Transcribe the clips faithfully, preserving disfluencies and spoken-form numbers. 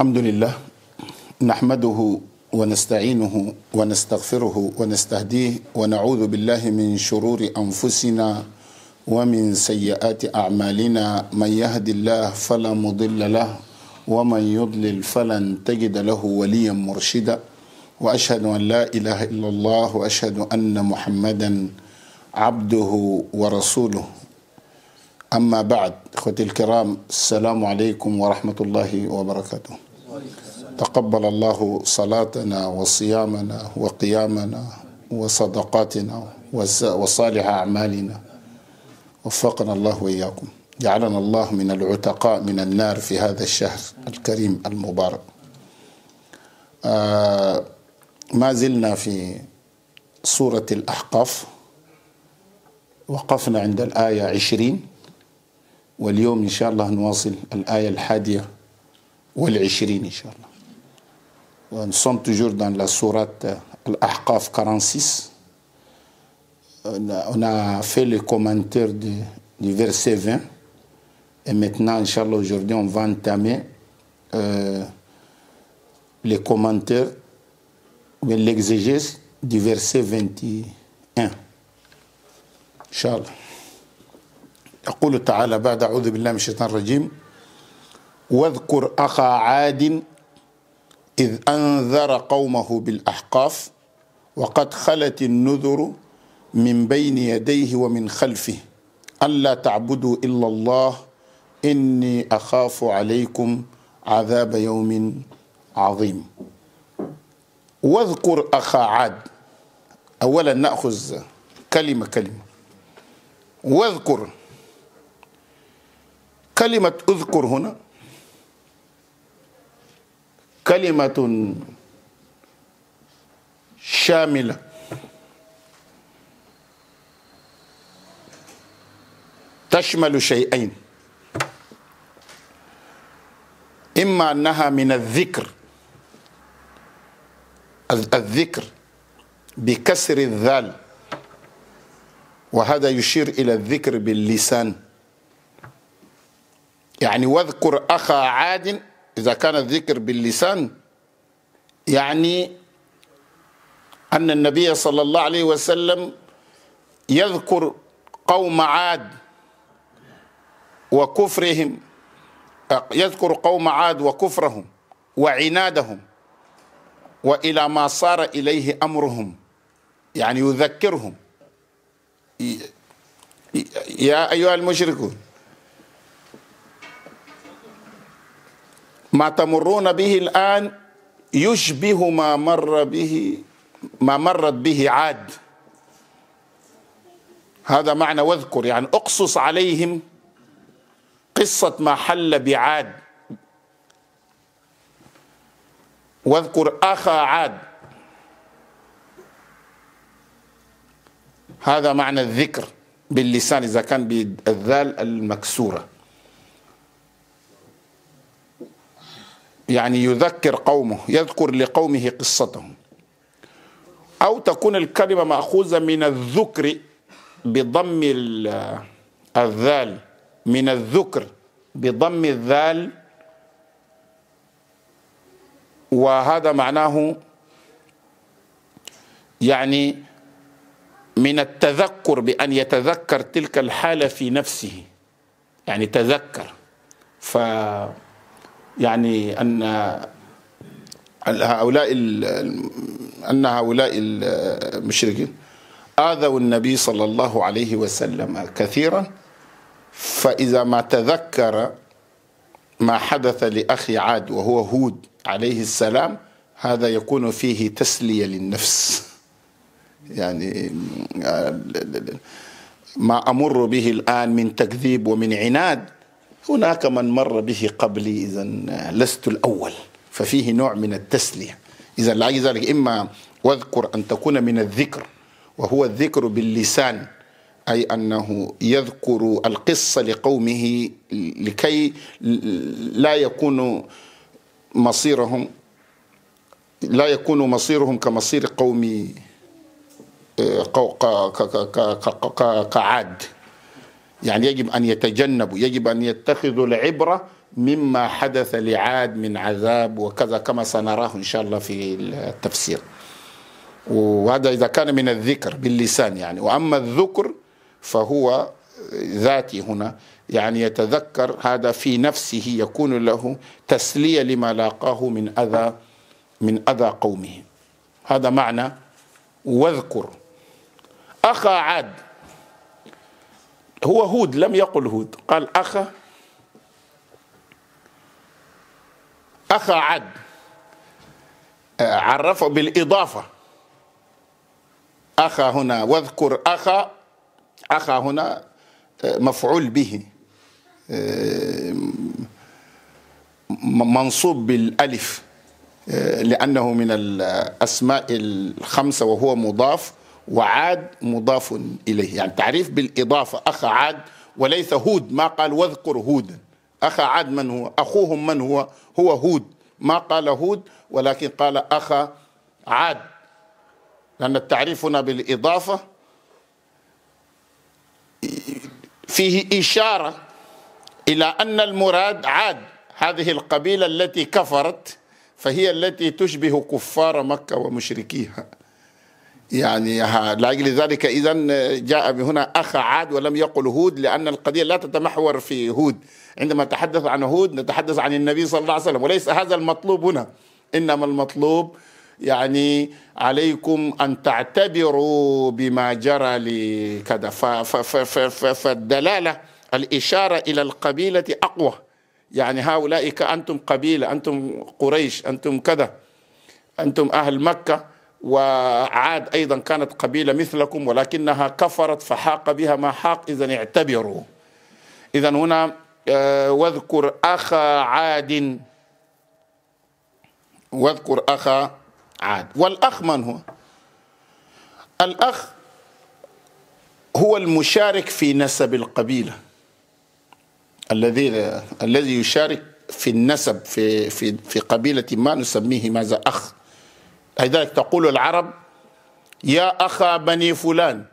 الحمد لله نحمده ونستعينه ونستغفره ونستهديه ونعوذ بالله من شرور أنفسنا ومن سيئات أعمالنا. من يهد الله فلا مضل له ومن يضلل فلن تجد له وليا مرشدا، وأشهد أن لا إله إلا الله وأشهد أن محمدا عبده ورسوله. أما بعد، إخوتي الكرام، السلام عليكم ورحمة الله وبركاته. تقبل الله صلاتنا وصيامنا وقيامنا وصدقاتنا وصالح أعمالنا، وفقنا الله وإياكم، جعلنا الله من العتقاء من النار في هذا الشهر الكريم المبارك. آه ما زلنا في سورة الأحقاف، وقفنا عند الآية عشرين، واليوم إن شاء الله نواصل الآية الحادية والعشرين إن شاء الله. Nous sommes toujours dans la sourate Al-Ahqaf quarante-six. On a fait le commentaire du, du verset vingt. Et maintenant, Inch'Allah, aujourd'hui, on va entamer euh, les commentaires, l'exégèse du verset vingt et un. Inch'Allah. يقول تعالى بعد أعوذ بالله من الشيطان الرجيم: واذكر أخا عاد إذ أنذر قومه بالأحقاف وقد خلت النذر من بين يديه ومن خلفه ألا تعبدوا إلا الله إني أخاف عليكم عذاب يوم عظيم. واذكر أخا عاد. أولا نأخذ كلمة كلمة. واذكر، كلمة اذكر هنا كلمة شاملة تشمل شيئين: إما أنها من الذكر، الذكر بكسر الذال، وهذا يشير إلى الذكر باللسان، يعني واذكر أخا عاد. إذا كان الذكر باللسان يعني أن النبي صلى الله عليه وسلم يذكر قوم عاد وكفرهم، يذكر قوم عاد وكفرهم وعنادهم وإلى ما صار إليه أمرهم، يعني يذكرهم: يا أيها المشركون ما تمرون به الآن يشبه ما مر به ما مرت به عاد. هذا معنى واذكر، يعني اقصص عليهم قصة ما حل بعاد. واذكر أخا عاد، هذا معنى الذكر باللسان إذا كان بالذال المكسورة، يعني يذكر قومه، يذكر لقومه قصتهم. أو تكون الكلمة مأخوذة من الذكر بضم الذال، من الذكر بضم الذال، وهذا معناه يعني من التذكر، بأن يتذكر تلك الحالة في نفسه، يعني تذكر. ف يعني أن هؤلاء أن هؤلاء المشركين آذوا النبي صلى الله عليه وسلم كثيرا، فإذا ما تذكر ما حدث لأخي عاد وهو هود عليه السلام، هذا يكون فيه تسلية للنفس، يعني ما أمر به الآن من تكذيب ومن عناد هناك من مر به قبلي، إذن لست الأول، ففيه نوع من التسلية. إذن لذلك إما واذكر أن تكون من الذكر، وهو الذكر باللسان، أي أنه يذكر القصة لقومه لكي لا يكون مصيرهم لا يكون مصيرهم كمصير قوم كعاد. يعني يجب أن يتجنبوا، يجب أن يتخذوا العبرة مما حدث لعاد من عذاب وكذا، كما سنراه إن شاء الله في التفسير. وهذا إذا كان من الذكر باللسان يعني. وأما الذكر فهو ذاتي هنا، يعني يتذكر هذا في نفسه، يكون له تسلية لما لاقاه من أذى من أذى قومه. هذا معنى واذكر. أخا عاد هو هود، لم يقل هود، قال أخا أخا عاد، عرفه بالإضافة. أخا هنا، واذكر أخا، أخا هنا مفعول به منصوب بالألف لأنه من الأسماء الخمسة وهو مضاف، وعاد مضاف إليه، يعني تعريف بالإضافة. أخا عاد وليس هود، ما قال واذكر هودا. أخا عاد من هو؟ أخوهم من هو؟ هو هود، ما قال هود ولكن قال أخا عاد، لأن التعريف هنا بالإضافة فيه إشارة إلى أن المراد عاد، هذه القبيلة التي كفرت، فهي التي تشبه كفار مكة ومشركيها يعني. لأجل ذلك إذن جاء هنا أخ عاد ولم يقل هود، لأن القضية لا تتمحور في هود. عندما نتحدث عن هود نتحدث عن النبي صلى الله عليه وسلم، وليس هذا المطلوب هنا. إنما المطلوب يعني عليكم أن تعتبروا بما جرى لكذا. فالدلالة الإشارة إلى القبيلة أقوى، يعني هؤلاء أنتم قبيلة، أنتم قريش، أنتم كذا، أنتم أهل مكة. وعاد أيضا كانت قبيلة مثلكم ولكنها كفرت فحاق بها ما حاق، إذن اعتبروا. إذن هنا واذكر أخا عاد، واذكر أخا عاد. والأخ من هو؟ الأخ هو المشارك في نسب القبيلة، الذي الذي يشارك في النسب في في في قبيلة ما نسميه ماذا؟ أخ. لذلك تقول العرب يا أخا بني فلان،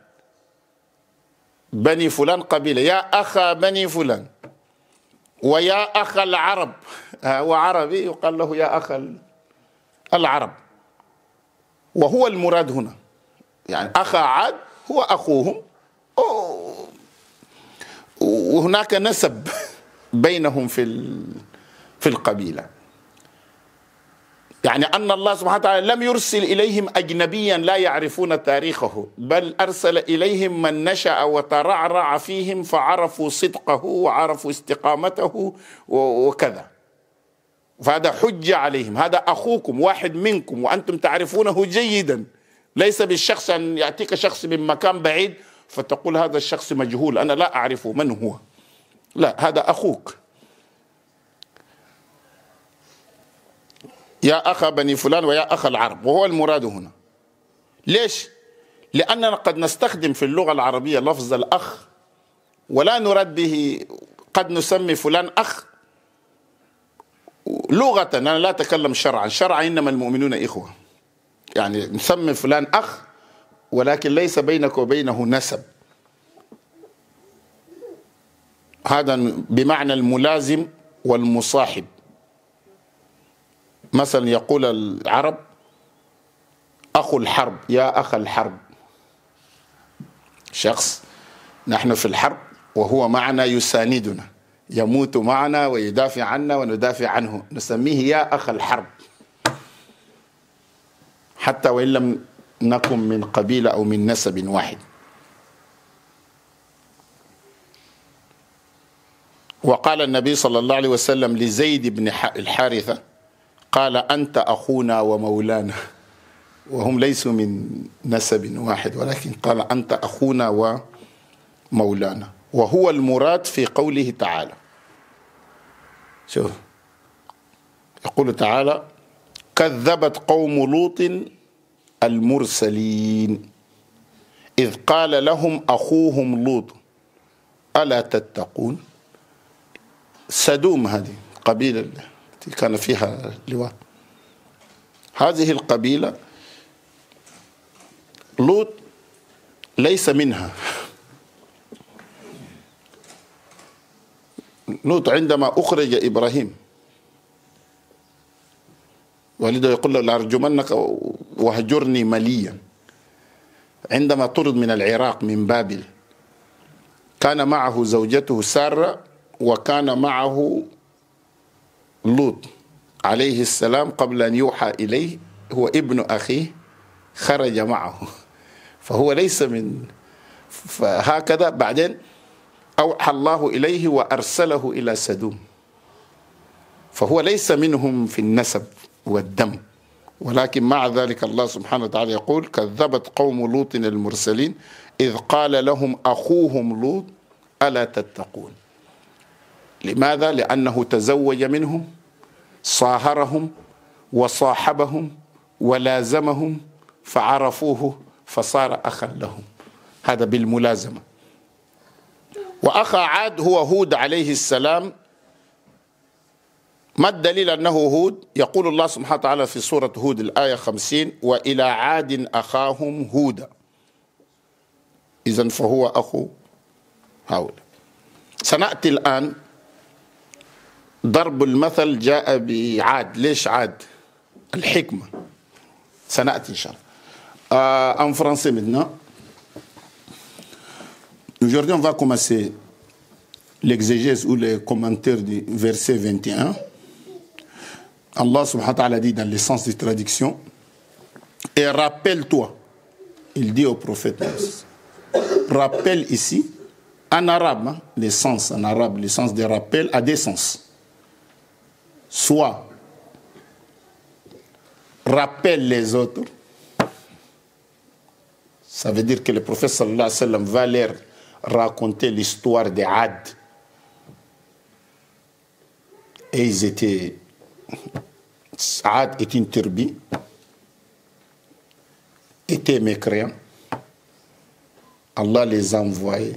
بني فلان قبيلة، يا أخا بني فلان. ويا أخ العرب، هو عربي يقال له يا أخ العرب، وهو المراد هنا يعني أخا عاد هو أخوهم، وهناك نسب بينهم في في القبيلة. يعني أن الله سبحانه وتعالى لم يرسل إليهم أجنبيا لا يعرفون تاريخه، بل أرسل إليهم من نشأ وترعرع فيهم فعرفوا صدقه وعرفوا استقامته وكذا. فهذا حجة عليهم، هذا أخوكم واحد منكم وأنتم تعرفونه جيدا. ليس بالشخص أن يأتيك شخص من مكان بعيد فتقول هذا الشخص مجهول أنا لا أعرفه من هو، لا، هذا أخوك. يا أخا بني فلان ويا أخا العرب، وهو المراد هنا. ليش؟ لأننا قد نستخدم في اللغة العربية لفظ الأخ ولا نراد به، قد نسمي فلان أخ لغة، أنا لا أتكلم شرعا، شرعا إنما المؤمنون إخوة، يعني نسمي فلان أخ ولكن ليس بينك وبينه نسب. هذا بمعنى الملازم والمصاحب. مثلا يقول العرب أخو الحرب، يا أخ الحرب، شخص نحن في الحرب وهو معنا يساندنا، يموت معنا ويدافع عنا وندافع عنه، نسميه يا أخ الحرب، حتى وإن لم نكن من قبيلة أو من نسب واحد. وقال النبي صلى الله عليه وسلم لزيد بن الحارثة قال أنت أخونا ومولانا، وهم ليسوا من نسب واحد ولكن قال أنت أخونا ومولانا. وهو المراد في قوله تعالى، شوف يقول تعالى كذبت قوم لوط المرسلين إذ قال لهم أخوهم لوط ألا تتقون. سدوم هذه قبيلة التي كان فيها لواء، هذه القبيلة لوط ليس منها، لوط عندما أخرج إبراهيم، والده يقول له لأرجمنك وهجرني مليا. عندما طرد من العراق من بابل كان معه زوجته سارة وكان معه لوط عليه السلام قبل أن يوحى إليه، هو ابن أخيه خرج معه، فهو ليس من، فهكذا بعدين أوحى الله إليه وأرسله إلى سدوم، فهو ليس منهم في النسب والدم، ولكن مع ذلك الله سبحانه وتعالى يقول كذبت قوم لوط المرسلين إذ قال لهم أخوهم لوط ألا تتقون. لماذا؟ لأنه تزوج منهم، صاهرهم وصاحبهم ولازمهم فعرفوه فصار أخا لهم، هذا بالملازمة. وأخا عاد هو هود عليه السلام. ما الدليل أنه هود؟ يقول الله سبحانه وتعالى في سورة هود الآية خمسين وإلى عاد أخاهم هودا، إذن فهو أخو هؤلاء. سنأتي الآن ضرب المثل جاء بعاد. ليش عاد؟ الحكمة سنأتي إن شاء الله. Euh, en français maintenant. Aujourd'hui, on va commencer l'exégèse ou les commentaires du verset vingt et un. Allah subhanahu wa ta'ala dit dans le sens de traduction, et rappelle-toi, il dit au prophète, rappelle ici, en arabe, hein, le sens en arabe, le sens de rappel a deux sens. Soit rappelle les autres, ça veut dire que le prophète sallallahu alayhi wa sallam va leur raconter l'histoire des Ad. Et ils étaient... Ad est une tribu, étaient mécréants. Allah les a envoyés,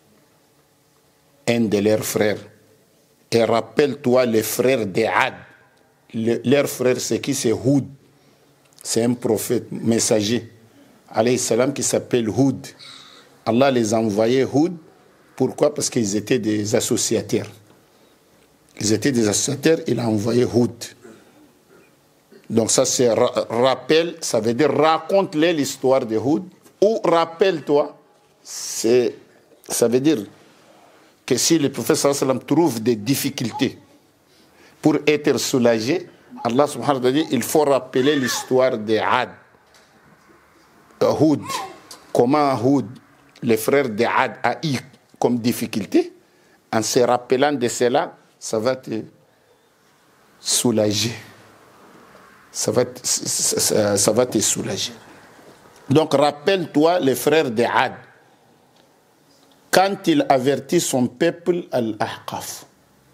un de leurs frères. Et rappelle-toi les frères des Ad. Le, leur frère, c'est qui? C'est Houd. C'est un prophète, messager, alayhi salam, qui s'appelle Houd. Allah les a envoyés Houd. Pourquoi? Parce qu'ils étaient des associateurs. Ils étaient des associateurs, il a envoyé Houd. Donc ça c'est ra rappel, ça veut dire raconte-les l'histoire de Houd, ou rappelle-toi, ça veut dire que si le prophète sallallahu alayhi wa sallam trouve des difficultés pour être soulagé, Allah subhanahu wa ta'ala dit il faut rappeler l'histoire de Ad, Houd, comment Houd, le frère de Ad, a eu comme difficulté. En se rappelant de cela, ça va te soulager. Ça va, te, ça, ça va te soulager. Donc, rappelle-toi les frères de Ad. Quand il avertit son peuple, Al-Ahqaf.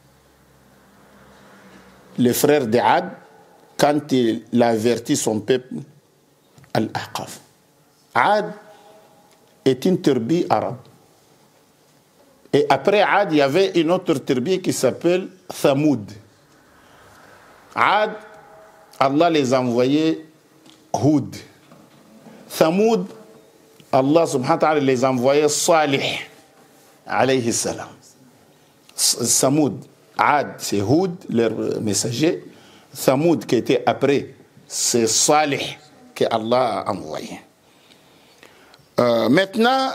Les frères de Ad, quand il avertit son peuple, Al-Ahqaf. Ad est une tribu arabe. Et après Ad, il y avait une autre tribu qui s'appelle Thamoud. Ad, Allah les a envoyés Houd. Thamoud, Allah subhanahu wa ta'ala les a envoyés Salih, alayhi salam. Thamoud, Ad, c'est Houd, leur messager. Thamoud, qui était après, c'est Salih, que Allah a envoyé. Euh, maintenant,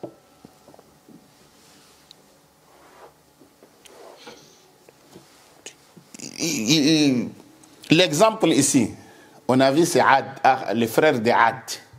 l'exemple ici, on a vu c'est Ad, les frères de Ad.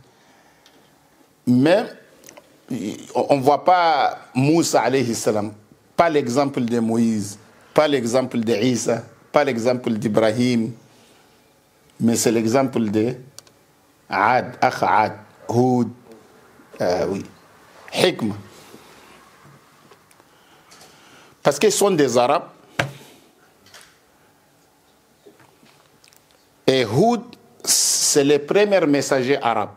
Mais on ne voit pas Moussa alayhi salam, pas l'exemple de Moïse, pas l'exemple de Isa, pas l'exemple d'Ibrahim, mais c'est l'exemple de Ad, Akh Ad, Houd, euh, oui, Hikma. Parce qu'ils sont des Arabes. Et Houd, c'est le premier messager arabe.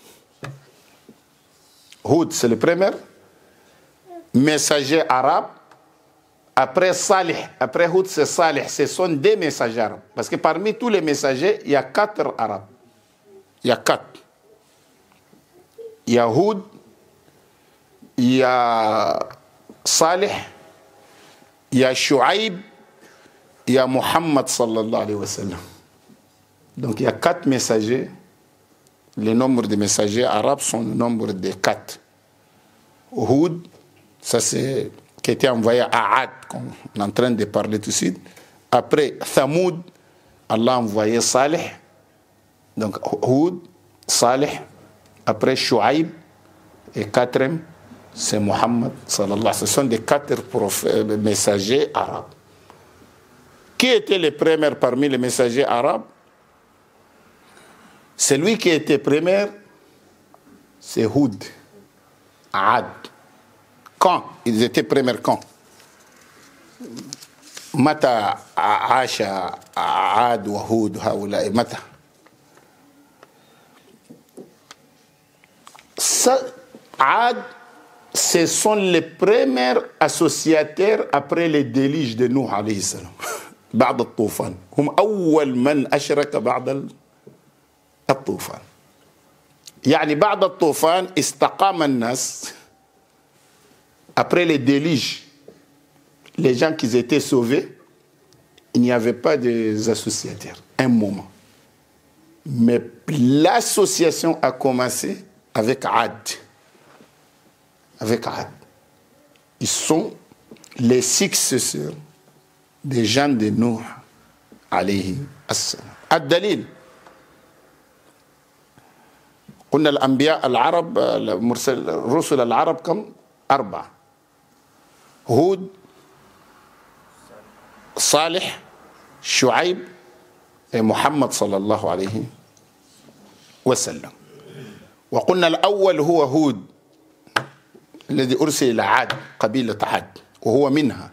Houd, c'est le premier messager arabe. Après Salih, après Houd, c'est Salih. Ce sont des messagers arabes. Parce que parmi tous les messagers, il y a quatre arabes. Il y a quatre. Il y a Houd, il y a Salih, il il y a Shuaib, il y a Muhammad sallallahu alayhi wa sallam. Donc il y a quatre messagers. Le nombre de messagers arabes sont le nombre de quatre. Houd, ça c'est qui était envoyé à Ad, qu'on est en train de parler tout de suite. Après Thamoud, Allah a envoyé Salih. Donc Houd, Salih. Après Shuaib. Et quatrième, c'est Muhammad sallallahu alayhi wa sallam. Ce sont des quatre messagers arabes. Qui étaient les premiers parmi les messagers arabes? Celui qui était premier, c'est Houd, Ad. Quand? Ils étaient premiers quand? Mata Aasha Ad wa Houd haoula mata. Ça, Ad, ce sont les premiers associateurs après les déluges de Nuh alayhi salam. بعد الطوفان هم أول من أشرك بعد الطوفان. يعني بعد الطوفان استقام الناس. Après les déluges, les gens qui étaient sauvés, il n'y avait pas des associateurs. Un moment. Mais l'association a commencé avec Ad. Avec Ad. Ils sont les successeurs des gens de Nuh alayhi assalam. الدليل قلنا الأنبياء العرب مرسل رسل العرب كم؟ أربعة. هود، صالح، شعيب، محمد صلى الله عليه وسلم. وقلنا الأول هو هود الذي أرسل إلى عاد، قبيلة عاد، وهو منها.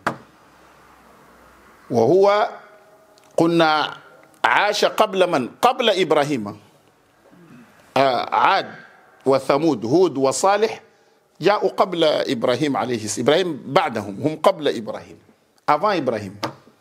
وهو قلنا عاش قبل من؟ قبل إبراهيم. آه عاد وثمود، هود وصالح جاءوا قبل إبراهيم عليه السلام. إبراهيم بعدهم، هم قبل إبراهيم، avant إبراهيم.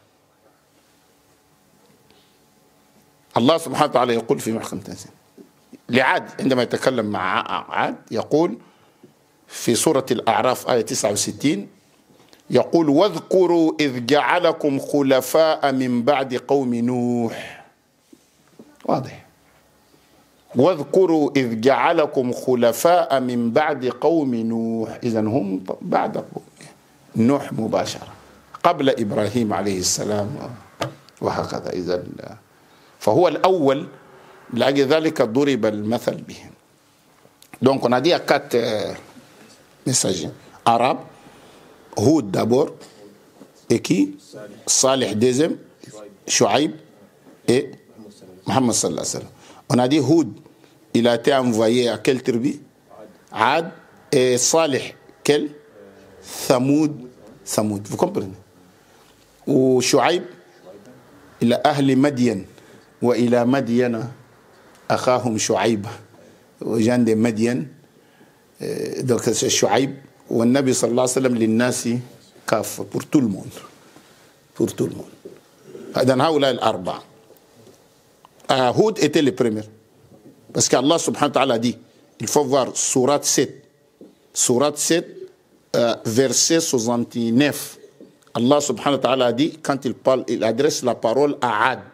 الله سبحانه وتعالى يقول في محكم تنزيل لعاد عندما يتكلم مع عاد يقول في سورة الأعراف آية تسعة وستين يقول واذكروا إذ جعلكم خلفاء من بعد قوم نوح. واضح. واذكروا إذ جعلكم خلفاء من بعد قوم نوح. إذن هم بعد قوم نوح مباشرة قبل إبراهيم عليه السلام وهكذا. إذن فهو الأول، لأجل ذلك ضرب المثل به. Donc on a dit à quatre euh, messagers arabes. Houd d'abord, et qui? Salih deuxième, Shuaib et Muhammad sallallahu alayhi wa sallam. On a dit Houd, il a été envoyé à quelle tribu? Ad. Et Salih, quel? Thamoud. Thamoud, vous comprenez? Ou Shuaib, il a Ahli Madian, ou il a Madiana, Akhahum Shuaib, aux gens de Madian. Donc c'est Shuaib. والنبي صلى الله عليه وسلم للناس كافة pour tout le monde pour tout le monde. إذن هؤلاء الأربعة. Houd était le premier parce qu'Allah subhanahu wa ta'ala dit, il faut voir sourate sept, sourate sept euh, verset soixante-neuf. Allah subhanahu wa ta'ala dit, quand il parle, il adresse la parole à Ad,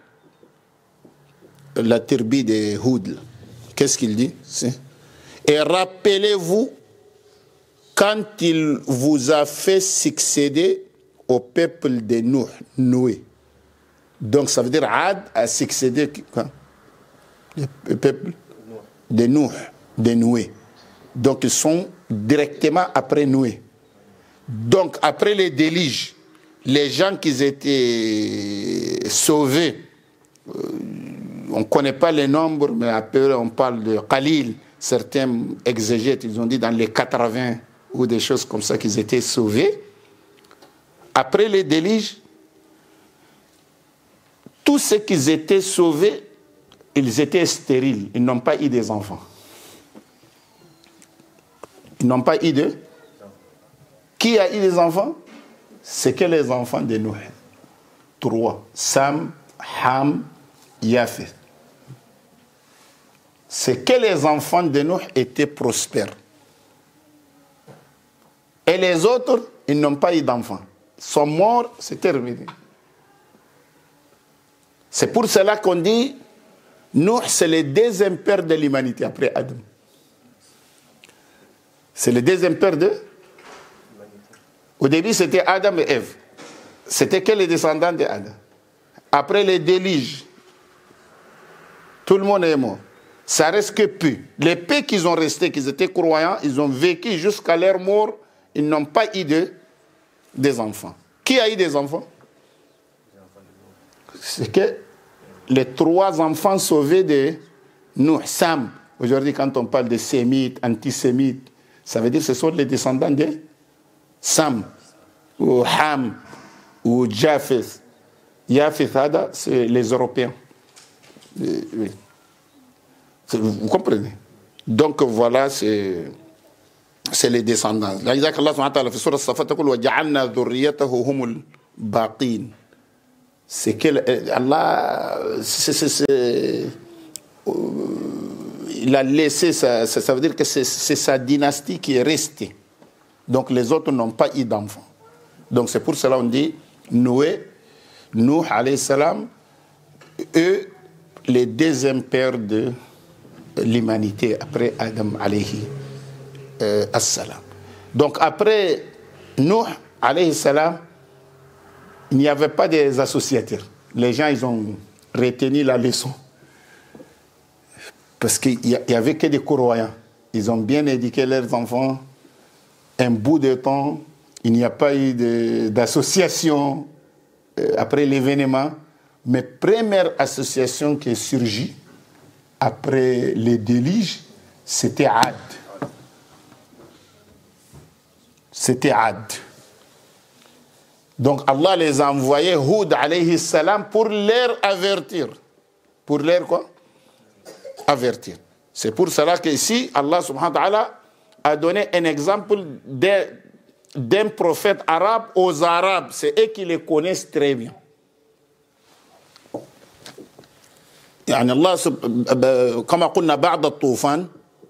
la tribu de Houd. Qu'est-ce qu'il dit? Et rappelez-vous quand il vous a fait succéder au peuple de Nuh, Noé. Donc ça veut dire Ad a succédé quoi? Le peuple de Nuh, de Noé. Donc ils sont directement après Noé. Donc après les déluges, les gens qui étaient sauvés, euh, on ne connaît pas les nombres, mais après on parle de Khalil. Certains exégètes, ils ont dit dans les quatre-vingts ou des choses comme ça qu'ils étaient sauvés. Après les déluges, tous ceux qui étaient sauvés, ils étaient stériles. Ils n'ont pas eu des enfants. Ils n'ont pas eu de... Qui a eu des enfants? C'est que les enfants de Noé. Trois. Sam, Ham, Yafet. C'est que les enfants de Noé étaient prospères. Et les autres, ils n'ont pas eu d'enfants. sont morts, c'est terminé. C'est pour cela qu'on dit, Nuh, c'est le deuxième père de l'humanité après Adam. C'est le deuxième père de... Au début, c'était Adam et Ève. C'était que les descendants d'Adam. Après les déluges, tout le monde est mort. Ça reste que peu. Les peu qu'ils ont resté, qu'ils étaient croyants, ils ont vécu jusqu'à leur mort. Ils n'ont pas eu de, des enfants. Qui a eu des enfants? C'est que les trois enfants sauvés de Nuh, Sam. Aujourd'hui, quand on parle de sémites, antisémites, ça veut dire que ce sont les descendants de Sam, ou Ham, ou Japheth. Japheth, c'est les Européens. Oui. Vous comprenez? Donc voilà, c'est les descendants. Là, Allah subhanahu wa ta'ala, في سورة الصفات يقول وجعلنا ذريته هم الباقين. C'est que Allah, c'est, c'est, c'est, il a laissé, ça, ça veut dire que c'est sa dynastie qui est restée. Donc les autres n'ont pas eu d'enfants. Donc c'est pour cela qu'on dit Noé, Nuh alayhi salam, eux, les deuxièmes pères de l'humanité après Adam alayhi euh, salam. Donc après Nuh alayhi salam, il n'y avait pas des associateurs. Les gens, ils ont retenu la leçon. Parce qu'il n'y avait que des croyants. Ils ont bien éduqué leurs enfants. Un bout de temps, il n'y a pas eu d'association euh, après l'événement. Mais première association qui est surgie après les déluges, c'était Ad. C'était Ad. Donc Allah les a envoyés, Houd alayhi salam, pour leur avertir. Pour leur quoi? Avertir. C'est pour cela qu'ici, Allah subhanahu wa ta'ala a donné un exemple d'un prophète arabe aux Arabes. C'est eux qui les connaissent très bien. يعني الله كما قلنا بعد الطوفان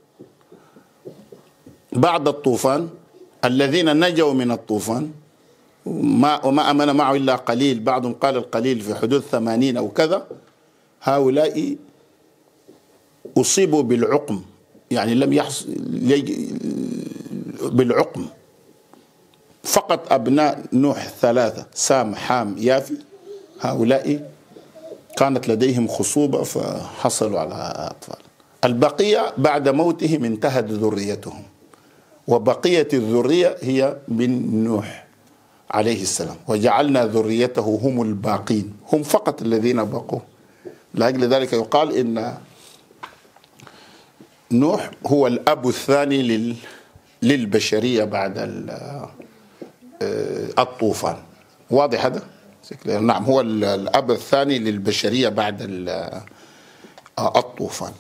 بعد الطوفان الذين نجوا من الطوفان ما وما آمن معه إلا قليل بعضهم قال القليل في حدود ثمانين أو كذا هؤلاء أصيبوا بالعقم يعني لم يحصل بالعقم فقط أبناء نوح ثلاثة سام حام يافي هؤلاء كانت لديهم خصوبة فحصلوا على أطفال. البقية بعد موتهم انتهت ذريتهم وبقية الذرية هي من نوح عليه السلام وجعلنا ذريته هم الباقين هم فقط الذين بقوا. لأجل ذلك يقال إن نوح هو الأب الثاني لل للبشرية بعد الطوفان. واضح هذا؟ نعم هو الأب الثاني للبشرية بعد الطوفان.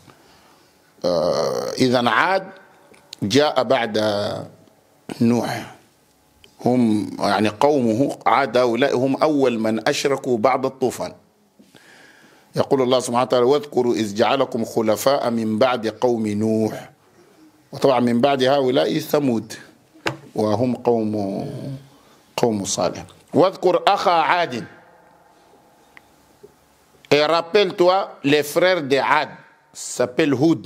إذا عاد جاء بعد نوح هم يعني قومه عاد هؤلاء هم أول من أشركوا بعد الطوفان. يقول الله سبحانه وتعالى واذكروا إذ جعلكم خلفاء من بعد قوم نوح وطبعا من بعد هؤلاء ثمود وهم قوم قوم صالح. واذكر أخا عاد. Et rappelle-toi les frères de Ad s'appellent Houd.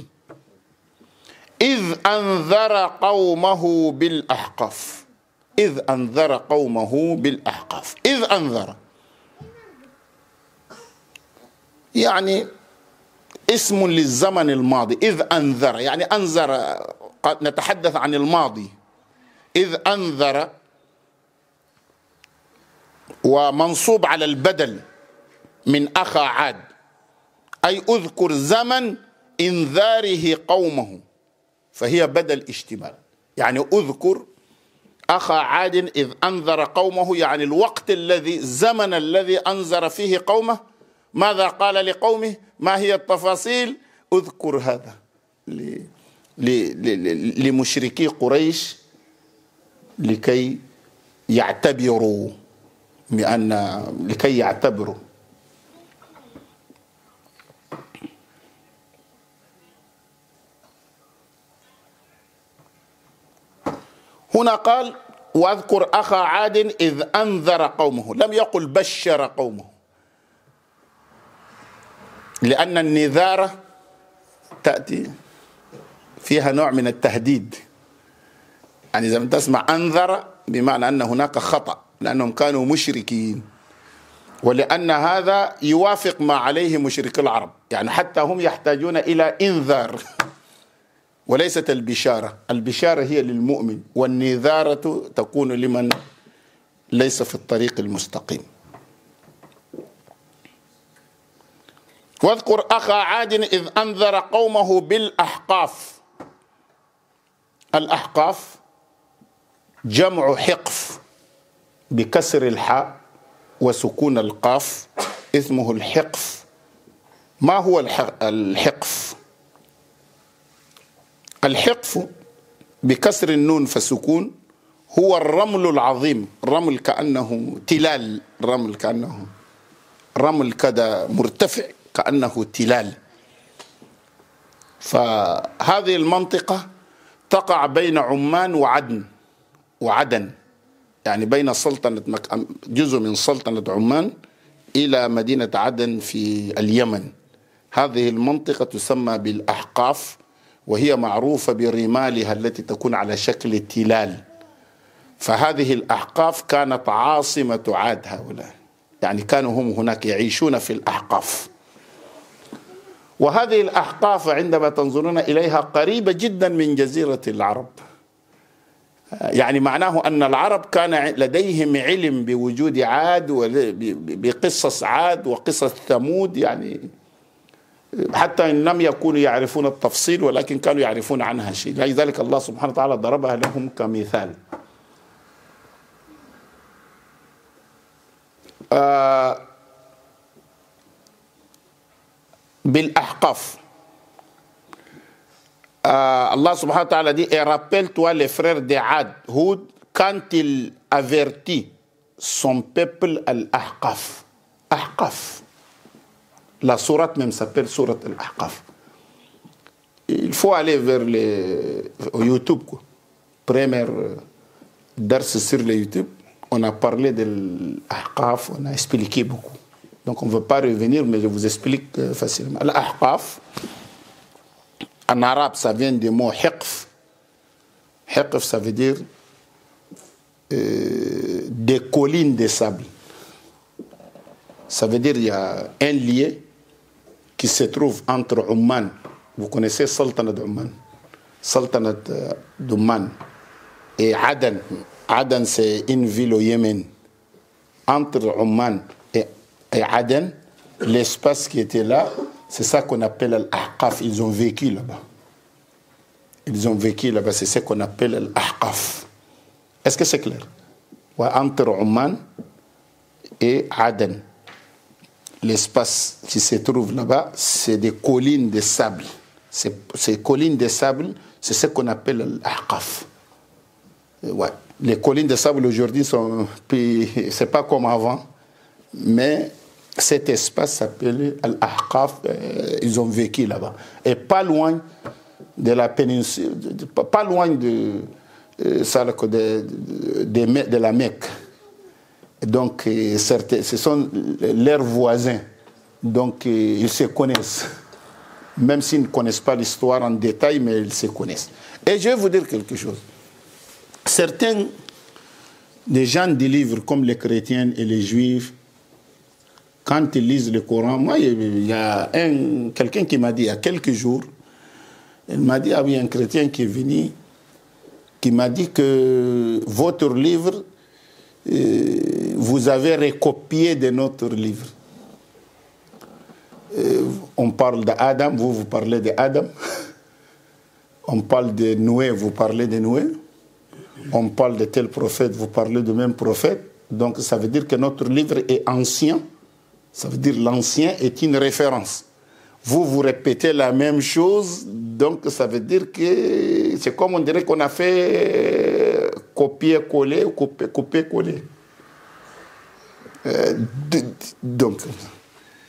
إذ أنذر قومه بالأحقاف. إذ أنذر قومه بالأحقاف. إذ أنذر يعني اسم للزمن الماضي. إذ أنذر يعني أنذر نتحدث عن الماضي. إذ أنذر ومنصوب على البدل من أخا عاد أي أذكر زمن إنذاره قومه فهي بدل اشتمال يعني أذكر أخا عاد إذ أنذر قومه يعني الوقت الذي الزمن الذي أنذر فيه قومه. ماذا قال لقومه؟ ما هي التفاصيل؟ أذكر هذا لمشركي قريش لكي يعتبروا بأن لكي يعتبروا. هنا قال واذكر أخا عاد إذ أنذر قومه، لم يقل بشر قومه، لأن النذارة تأتي فيها نوع من التهديد. يعني إذا تسمع أنذر بمعنى أن هناك خطأ، لأنهم كانوا مشركين، ولأن هذا يوافق ما عليه مشرك العرب، يعني حتى هم يحتاجون إلى إنذار وليست البشارة. البشارة هي للمؤمن، والنذارة تكون لمن ليس في الطريق المستقيم. واذكر أخا عاد إذ أنذر قومه بالأحقاف. الأحقاف جمع حقف بكسر الحاء وسكون القاف، اسمه الحقف. ما هو الحقف؟ الحقف بكسر النون فسكون هو الرمل العظيم، رمل كأنه تلال، رمل كأنه رمل كذا مرتفع كأنه تلال. فهذه المنطقة تقع بين عمان وعدن وعدن، يعني بين سلطنة مك... جزء من سلطنة عمان إلى مدينة عدن في اليمن. هذه المنطقة تسمى بالأحقاف، وهي معروفة برمالها التي تكون على شكل تلال. فهذه الأحقاف كانت عاصمة عاد هؤلاء، يعني كانوا هم هناك يعيشون في الأحقاف. وهذه الأحقاف عندما تنظرون إليها قريبة جدا من جزيرة العرب، يعني معناه أن العرب كان لديهم علم بوجود عاد وبقصص عاد وقصص ثمود، يعني حتى إن لم يكونوا يعرفون التفصيل ولكن كانوا يعرفون عنها شيء. لذلك الله سبحانه وتعالى ضربها لهم كمثال. آه بالأحقاف. Euh, Allah subhanahu wa ta'ala dit, et rappelle-toi les frères de Ad, Houd, quand il avertit son peuple al-Ahqaf. Ahqaf. La sourate même s'appelle sourate al-Ahqaf. Il faut aller vers les, au YouTube, quoi. Première dars sur le YouTube, on a parlé de l'Ahqaf, on a expliqué beaucoup. Donc on ne veut pas revenir, mais je vous explique euh, facilement. L'Ahqaf, en arabe, ça vient du mot hiqf. Hiqf, ça veut dire euh, des collines de sable. Ça veut dire qu'il y a un lieu qui se trouve entre Oman. Vous connaissez Sultanat d'Oman, Sultanat d'Oman et Aden. Aden, c'est une ville au Yémen. Entre Oman et, et Aden, l'espace qui était là, c'est ça qu'on appelle l'Ahqaf. Ils ont vécu là-bas. Ils ont vécu là-bas. C'est ce qu'on appelle l'Ahqaf. Est-ce que c'est clair? Ouais, entre Oman et Aden, l'espace qui se trouve là-bas, c'est des collines de sable. Ces, ces collines de sable, c'est ce qu'on appelle l'Ahqaf. Ouais. Les collines de sable aujourd'hui sont, c'est pas comme avant, mais cet espace s'appelle Al-Ahqaf, euh, ils ont vécu là-bas. Et pas loin de la péninsule, de, pas loin de, euh, de, de, de, de la Mecque. Donc, euh, certains, ce sont leurs voisins. Donc, euh, ils se connaissent. Même s'ils ne connaissent pas l'histoire en détail, mais ils se connaissent. Et je vais vous dire quelque chose. Certains des gens des livres, comme les chrétiens et les juifs, quand ils lisent le Coran, moi, il y a un, quelqu'un qui m'a dit il y a quelques jours, il m'a dit, ah oui, un chrétien qui est venu, qui m'a dit que votre livre, euh, vous avez recopié de notre livre. Euh, on parle d'Adam, vous, vous parlez d'Adam. On parle de Noé, vous parlez de Noé. On parle de tel prophète, vous parlez du même prophète. Donc ça veut dire que notre livre est ancien. Ça veut dire l'ancien est une référence. Vous, vous répétez la même chose, donc ça veut dire que c'est comme on dirait qu'on a fait copier-coller ou copier-coller. Euh, donc,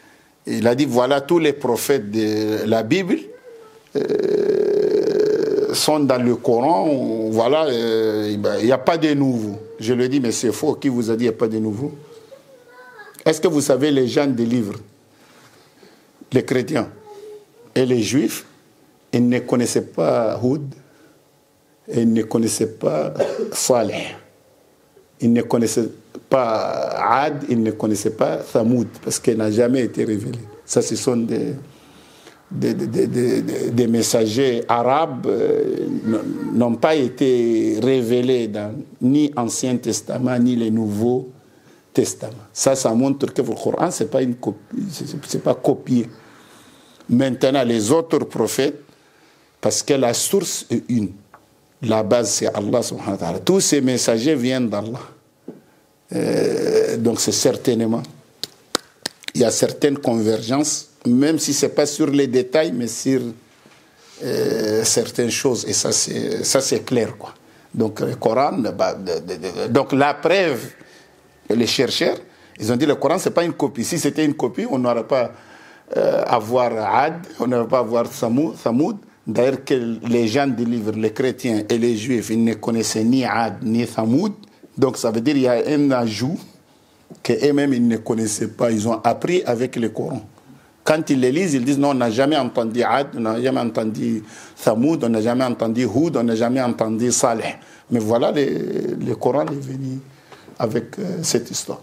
il a dit, voilà tous les prophètes de la Bible euh, sont dans le Coran, voilà, il n'y a pas de nouveau. Je le dis, mais c'est faux. Qui vous a dit qu'il n'y a pas de nouveau? Est-ce que vous savez les gens des livres, les chrétiens et les juifs, ils ne connaissaient pas Houd, ils ne connaissaient pas Saleh, ils ne connaissaient pas Ad, ils ne connaissaient pas Thamoud, parce qu'il n'a jamais été révélé. Ça, ce sont des, des, des, des, des, des messagers arabes, euh, n'ont pas été révélés dans ni l'Ancien Testament, ni le Nouveau Testament. Ça, ça montre que le Coran, ce n'est pas une copie, c'est pas copié. Maintenant, les autres prophètes, parce que la source est une, la base c'est Allah subhanahu wa ta'ala. Tous ces messagers viennent d'Allah. Euh, donc c'est certainement, il y a certaines convergences, même si ce n'est pas sur les détails, mais sur euh, certaines choses. Et ça c'est clair, quoi. Donc le Coran, bah, de, de, de, donc la preuve, les chercheurs, ils ont dit le Coran, ce n'est pas une copie. Si c'était une copie, on n'aurait pas euh, à voir Ad, on n'aurait pas à voir Thamoud. D'ailleurs, que les gens du livre, les chrétiens et les juifs, ils ne connaissaient ni Ad ni Thamoud. Donc ça veut dire qu'il y a un ajout qu'eux-mêmes ils ne connaissaient pas. Ils ont appris avec le Coran. Quand ils les lisent, ils disent non, on n'a jamais entendu Ad, on n'a jamais entendu Thamoud, on n'a jamais entendu Houd, on n'a jamais entendu Saleh. Mais voilà, le, le Coran est venu avec euh, cette histoire.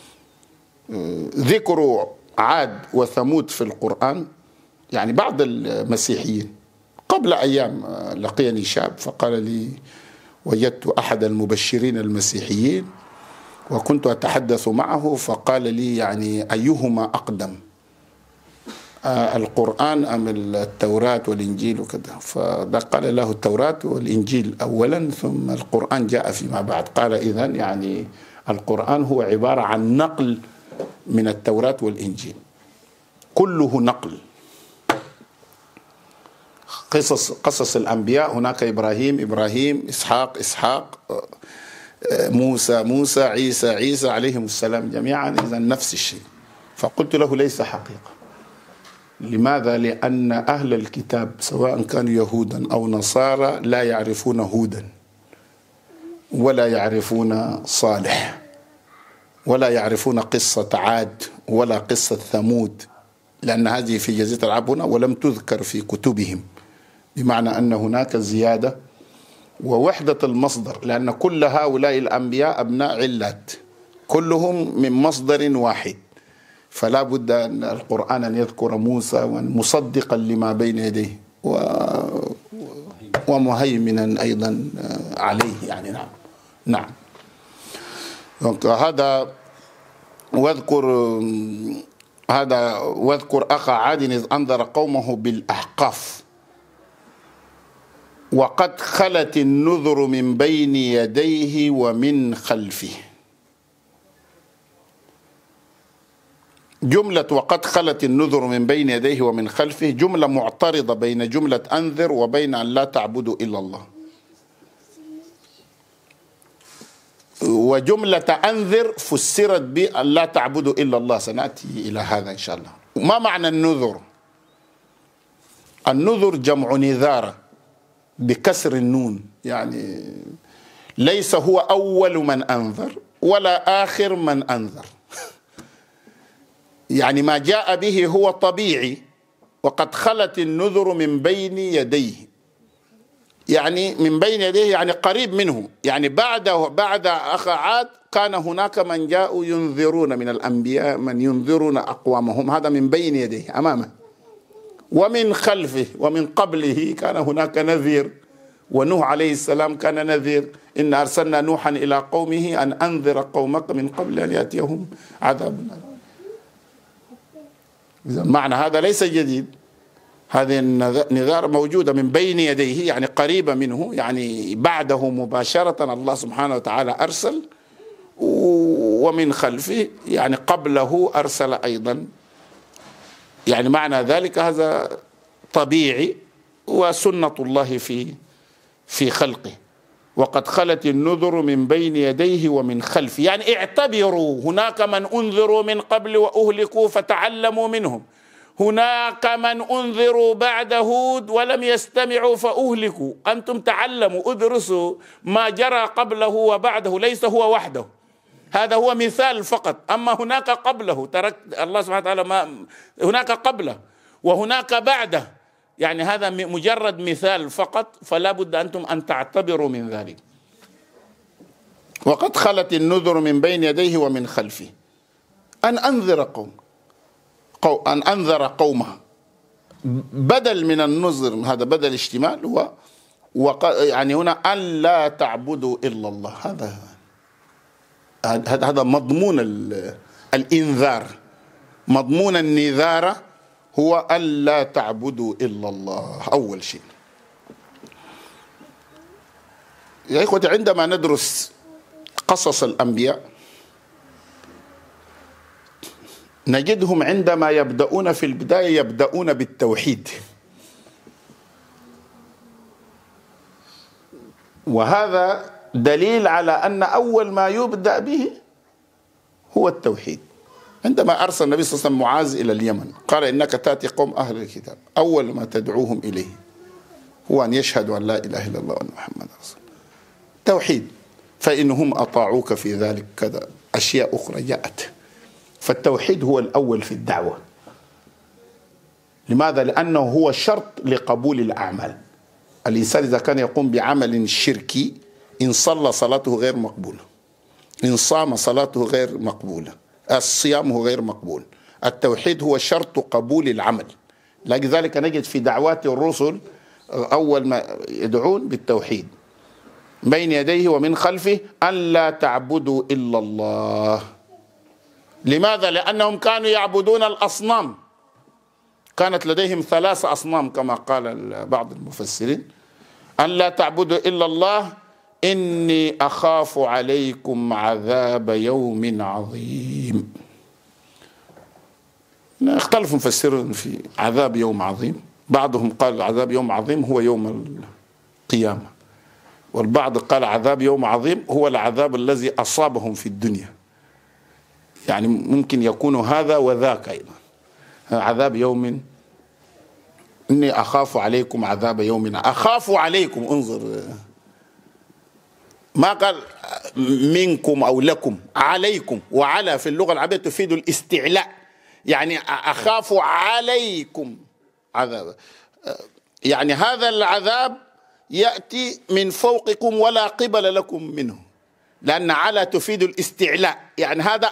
ذكر عاد وثمود في القرآن يعني بعض المسيحيين قبل أيام لقيني شاب فقال لي وجدت أحد المبشرين المسيحيين وكنت أتحدث معه فقال لي يعني أيهما أقدم القرآن أم التوراة والإنجيل وكذا فقال له التوراة والإنجيل أولا ثم القرآن جاء فيما بعد قال إذن يعني القرآن هو عبارة عن نقل من التوراة والإنجيل كله نقل قصص قصص الأنبياء هناك إبراهيم إبراهيم إسحاق إسحاق موسى موسى عيسى عيسى عليهم السلام جميعا إذا نفس الشيء فقلت له ليس حقيقة لماذا؟ لأن أهل الكتاب سواء كانوا يهودا أو نصارى لا يعرفون هودا ولا يعرفون صالح ولا يعرفون قصة عاد ولا قصة ثمود لأن هذه في جزيرة العرب هنا ولم تذكر في كتبهم بمعنى أن هناك زيادة ووحدة المصدر لأن كل هؤلاء الأنبياء أبناء علات كلهم من مصدر واحد فلا بد أن القرآن أن يذكر موسى مصدقا لما بين يديه و... ومهيمنا أيضا عليه يعني نعم نعم هذا واذكر هذا واذكر أخا عاد إذ أنذر قومه بالأحقاف وقد خلت النذر من بين يديه ومن خلفه جملة وقد خلت النذر من بين يديه ومن خلفه جملة معترضة بين جملة أنذر وبين أن لا تعبدوا إلا الله وجملة أنذر فسرت بأن لا تعبدوا إلا الله سنأتي إلى هذا إن شاء الله ما معنى النذر؟ النذر جمع نذارة بكسر النون يعني ليس هو أول من أنذر ولا آخر من أنذر يعني ما جاء به هو طبيعي وقد خلت النذر من بين يديه يعني من بين يديه يعني قريب منه يعني بعد بعد أخ عاد كان هناك من جاءوا ينذرون من الأنبياء من ينذرون أقوامهم هذا من بين يديه أمامه ومن خلفه ومن قبله كان هناك نذير ونوح عليه السلام كان نذير إن أرسلنا نوحا إلى قومه أن أنذر قومك من قبل أن يأتيهم عذاب معنى هذا ليس جديد هذه النذار موجودة من بين يديه يعني قريبة منه يعني بعده مباشرة الله سبحانه وتعالى أرسل ومن خلفه يعني قبله أرسل أيضا يعني معنى ذلك هذا طبيعي وسنة الله في في خلقه وقد خلت النذر من بين يديه ومن خلفه يعني اعتبروا هناك من أنذروا من قبل وأهلكوا فتعلموا منهم هناك من أنذروا بعد هود ولم يستمعوا فأهلكوا. أنتم تعلموا ادرسوا ما جرى قبله وبعده، ليس هو وحده، هذا هو مثال فقط. أما هناك قبله، ترك الله سبحانه وتعالى ما هناك قبله وهناك بعده، يعني هذا مجرد مثال فقط، فلا بد أنتم أن تعتبروا من ذلك. وقد خلت النذر من بين يديه ومن خلفه أن أنذر قوم قو أن أنذر قومه، بدل من النذر، هذا بدل اشتمال، هو يعني هنا أن لا تعبدوا إلا الله. هذا هذا مضمون الإنذار، مضمون النذار هو أن لا تعبدوا إلا الله أول شيء. يا إخوتي، عندما ندرس قصص الأنبياء نجدهم عندما يبدأون في البداية يبدأون بالتوحيد، وهذا دليل على أن أول ما يبدأ به هو التوحيد. عندما أرسل النبي صلى الله عليه وسلم معاذ إلى اليمن قال إنك تأتي قوم أهل الكتاب، أول ما تدعوهم إليه هو أن يشهدوا أن لا إله إلا الله وأن محمد رسول الله، توحيد. فإنهم أطاعوك في ذلك كذا، أشياء أخرى جاءت، فالتوحيد هو الأول في الدعوة. لماذا؟ لأنه هو شرط لقبول الأعمال. الإنسان إذا كان يقوم بعمل شركي، إن صلى صلاته غير مقبولة، إن صام صلاته غير مقبولة، الصيام هو غير مقبول. التوحيد هو شرط قبول العمل. لذلك نجد في دعوات الرسل أول ما يدعون بالتوحيد، بين يديه ومن خلفه أن لا تعبدوا إلا الله. لماذا؟ لأنهم كانوا يعبدون الأصنام، كانت لديهم ثلاث أصنام كما قال بعض المفسرين، أن لا تعبدوا إلا الله إني أخاف عليكم عذاب يوم عظيم. اختلف مفسرون في عذاب يوم عظيم، بعضهم قال عذاب يوم عظيم هو يوم القيامة، والبعض قال عذاب يوم عظيم هو العذاب الذي أصابهم في الدنيا، يعني ممكن يكون هذا وذاك أيضا. عذاب يوم، إني أخاف عليكم عذاب يوم، أخاف عليكم، انظر، ما قال منكم أو لكم، عليكم. وعلى في اللغة العربية تفيد الاستعلاء، يعني أخاف عليكم عذاب، يعني هذا العذاب يأتي من فوقكم ولا قبل لكم منه، لأن على تفيد الاستعلاء، يعني هذا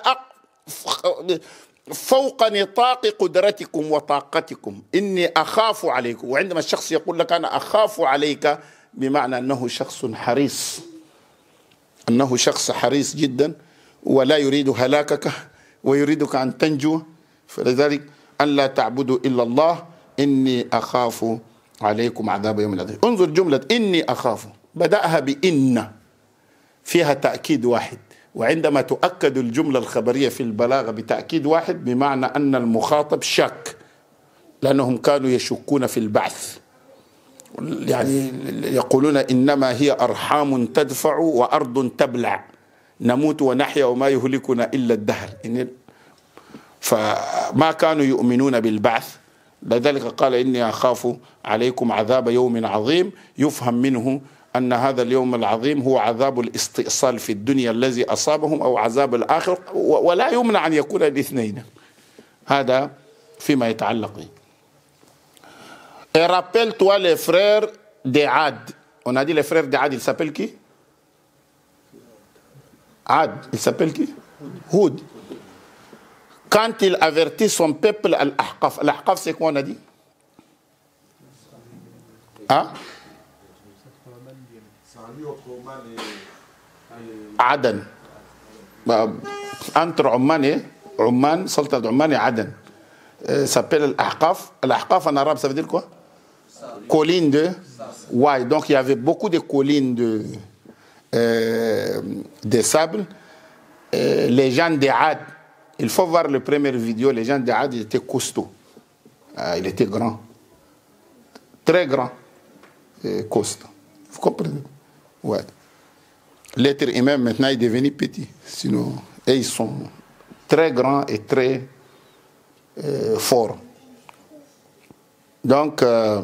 فوق نطاق قدرتكم وطاقتكم، إني أخاف عليكم. وعندما الشخص يقول لك أنا أخاف عليك، بمعنى أنه شخص حريص، أنه شخص حريص جدا ولا يريد هلاكك ويريدك أن تنجو. فلذلك أن لا تعبدوا إلا الله إني أخاف عليكم عذاب يوم عظيم. انظر جملة إني أخاف، بدأها بإن، فيها تأكيد واحد، وعندما تؤكد الجملة الخبرية في البلاغة بتأكيد واحد بمعنى أن المخاطب شك، لأنهم كانوا يشكون في البعث، يعني يقولون إنما هي أرحام تدفع وأرض تبلع، نموت ونحيا وما يهلكنا إلا الدهر. فما كانوا يؤمنون بالبعث، لذلك قال إني أخاف عليكم عذاب يوم عظيم. يفهم منه أن هذا اليوم العظيم هو عذاب الاستئصال في الدنيا الذي أصابهم أو عذاب الآخر، ولا يمنع أن يكون الاثنين. هذا فيما يتعلق به. Et rappelle-toi les frères d'Ad. On a dit les frères d'Ad, ils s'appellent qui? Ad, il s'appelle qui? Houd. Quand il avertit son peuple Al-Ahqaf. Al-Ahqaf, c'est quoi on a dit? Hein? Aden. Entre Oman et Oman, Sultan d'Oman et Aden. Euh, s'appelle Al-Ahqaf. Al-Ahqaf en arabe, ça veut dire quoi? Collines de ouais, donc il y avait beaucoup de collines de, euh, de sable. Euh, les gens d'Ad, il faut voir le premier vidéo, les gens d'Ad, ils étaient costauds. Euh, il était grand. Très grand. Et costaud. Vous comprenez? Ouais. L'être humain, maintenant, est devenu petit. Sinon, et ils sont très grands et très euh, forts. Donc, euh,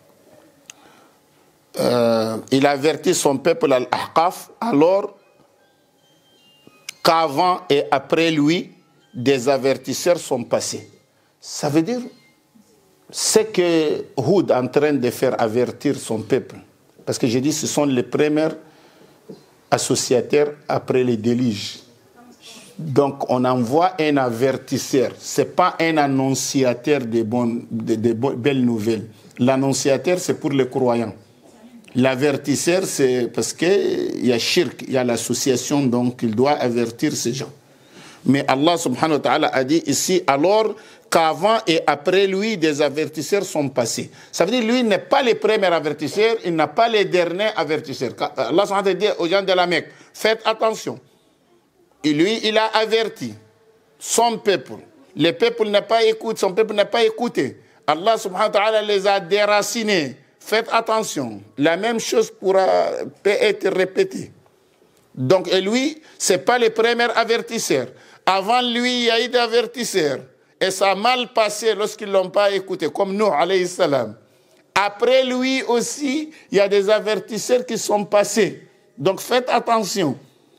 euh, il avertit son peuple Al-Ahqaf alors qu'avant et après lui, des avertisseurs sont passés. Ça veut dire ce que Houd est en train de faire avertir son peuple. Parce que j'ai dit ce sont les premiers associateurs après les déluges. Donc on envoie un avertisseur. Ce n'est pas un annonciateur de, bonnes, de, de belles nouvelles. L'annonciateur, c'est pour les croyants. L'avertisseur, c'est parce qu'il y a shirk, il y a l'association, donc il doit avertir ces gens. Mais Allah subhanahu wa ta'ala a dit ici, alors qu'avant et après lui, des avertisseurs sont passés. Ça veut dire lui n'est pas le premier avertisseur, il n'a pas les derniers avertisseurs. Allah subhanahu wa ta'ala dit aux gens de la Mecque, faites attention. Et lui, il a averti son peuple. Le peuple n'a pas écouté, son peuple n'a pas écouté. Allah subhanahu wa ta'ala les a déracinés. Faites attention. La même chose pourra, peut être répétée. Donc, et lui, ce n'est pas le premier avertisseur. Avant lui, il y a eu des avertisseurs. Et ça a mal passé lorsqu'ils ne l'ont pas écouté, comme nous, alayhi salam. Après lui aussi, il y a des avertisseurs qui sont passés. Donc, faites attention.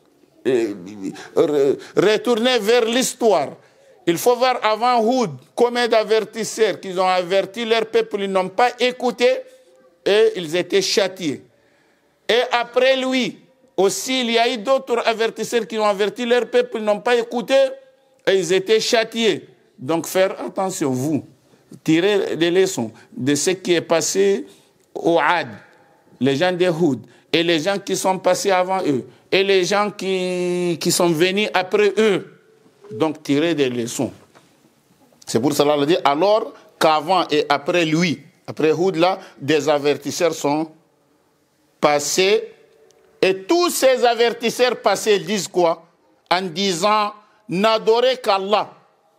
Retournez vers l'histoire. Il faut voir avant Houd combien d'avertisseurs qu'ils ont averti leur peuple, ils n'ont pas écouté et ils étaient châtiés. Et après lui aussi, il y a eu d'autres avertisseurs qui ont averti leur peuple, ils n'ont pas écouté et ils étaient châtiés. Donc faire attention, vous, tirez des leçons de ce qui est passé au Ad, les gens de Houd, et les gens qui sont passés avant eux, et les gens qui, qui sont venus après eux. Donc tirer des leçons. C'est pour cela qu'il dit alors qu'avant et après lui, après Houd là, des avertisseurs sont passés. Et tous ces avertisseurs passés disent quoi? En disant n'adorez qu'Allah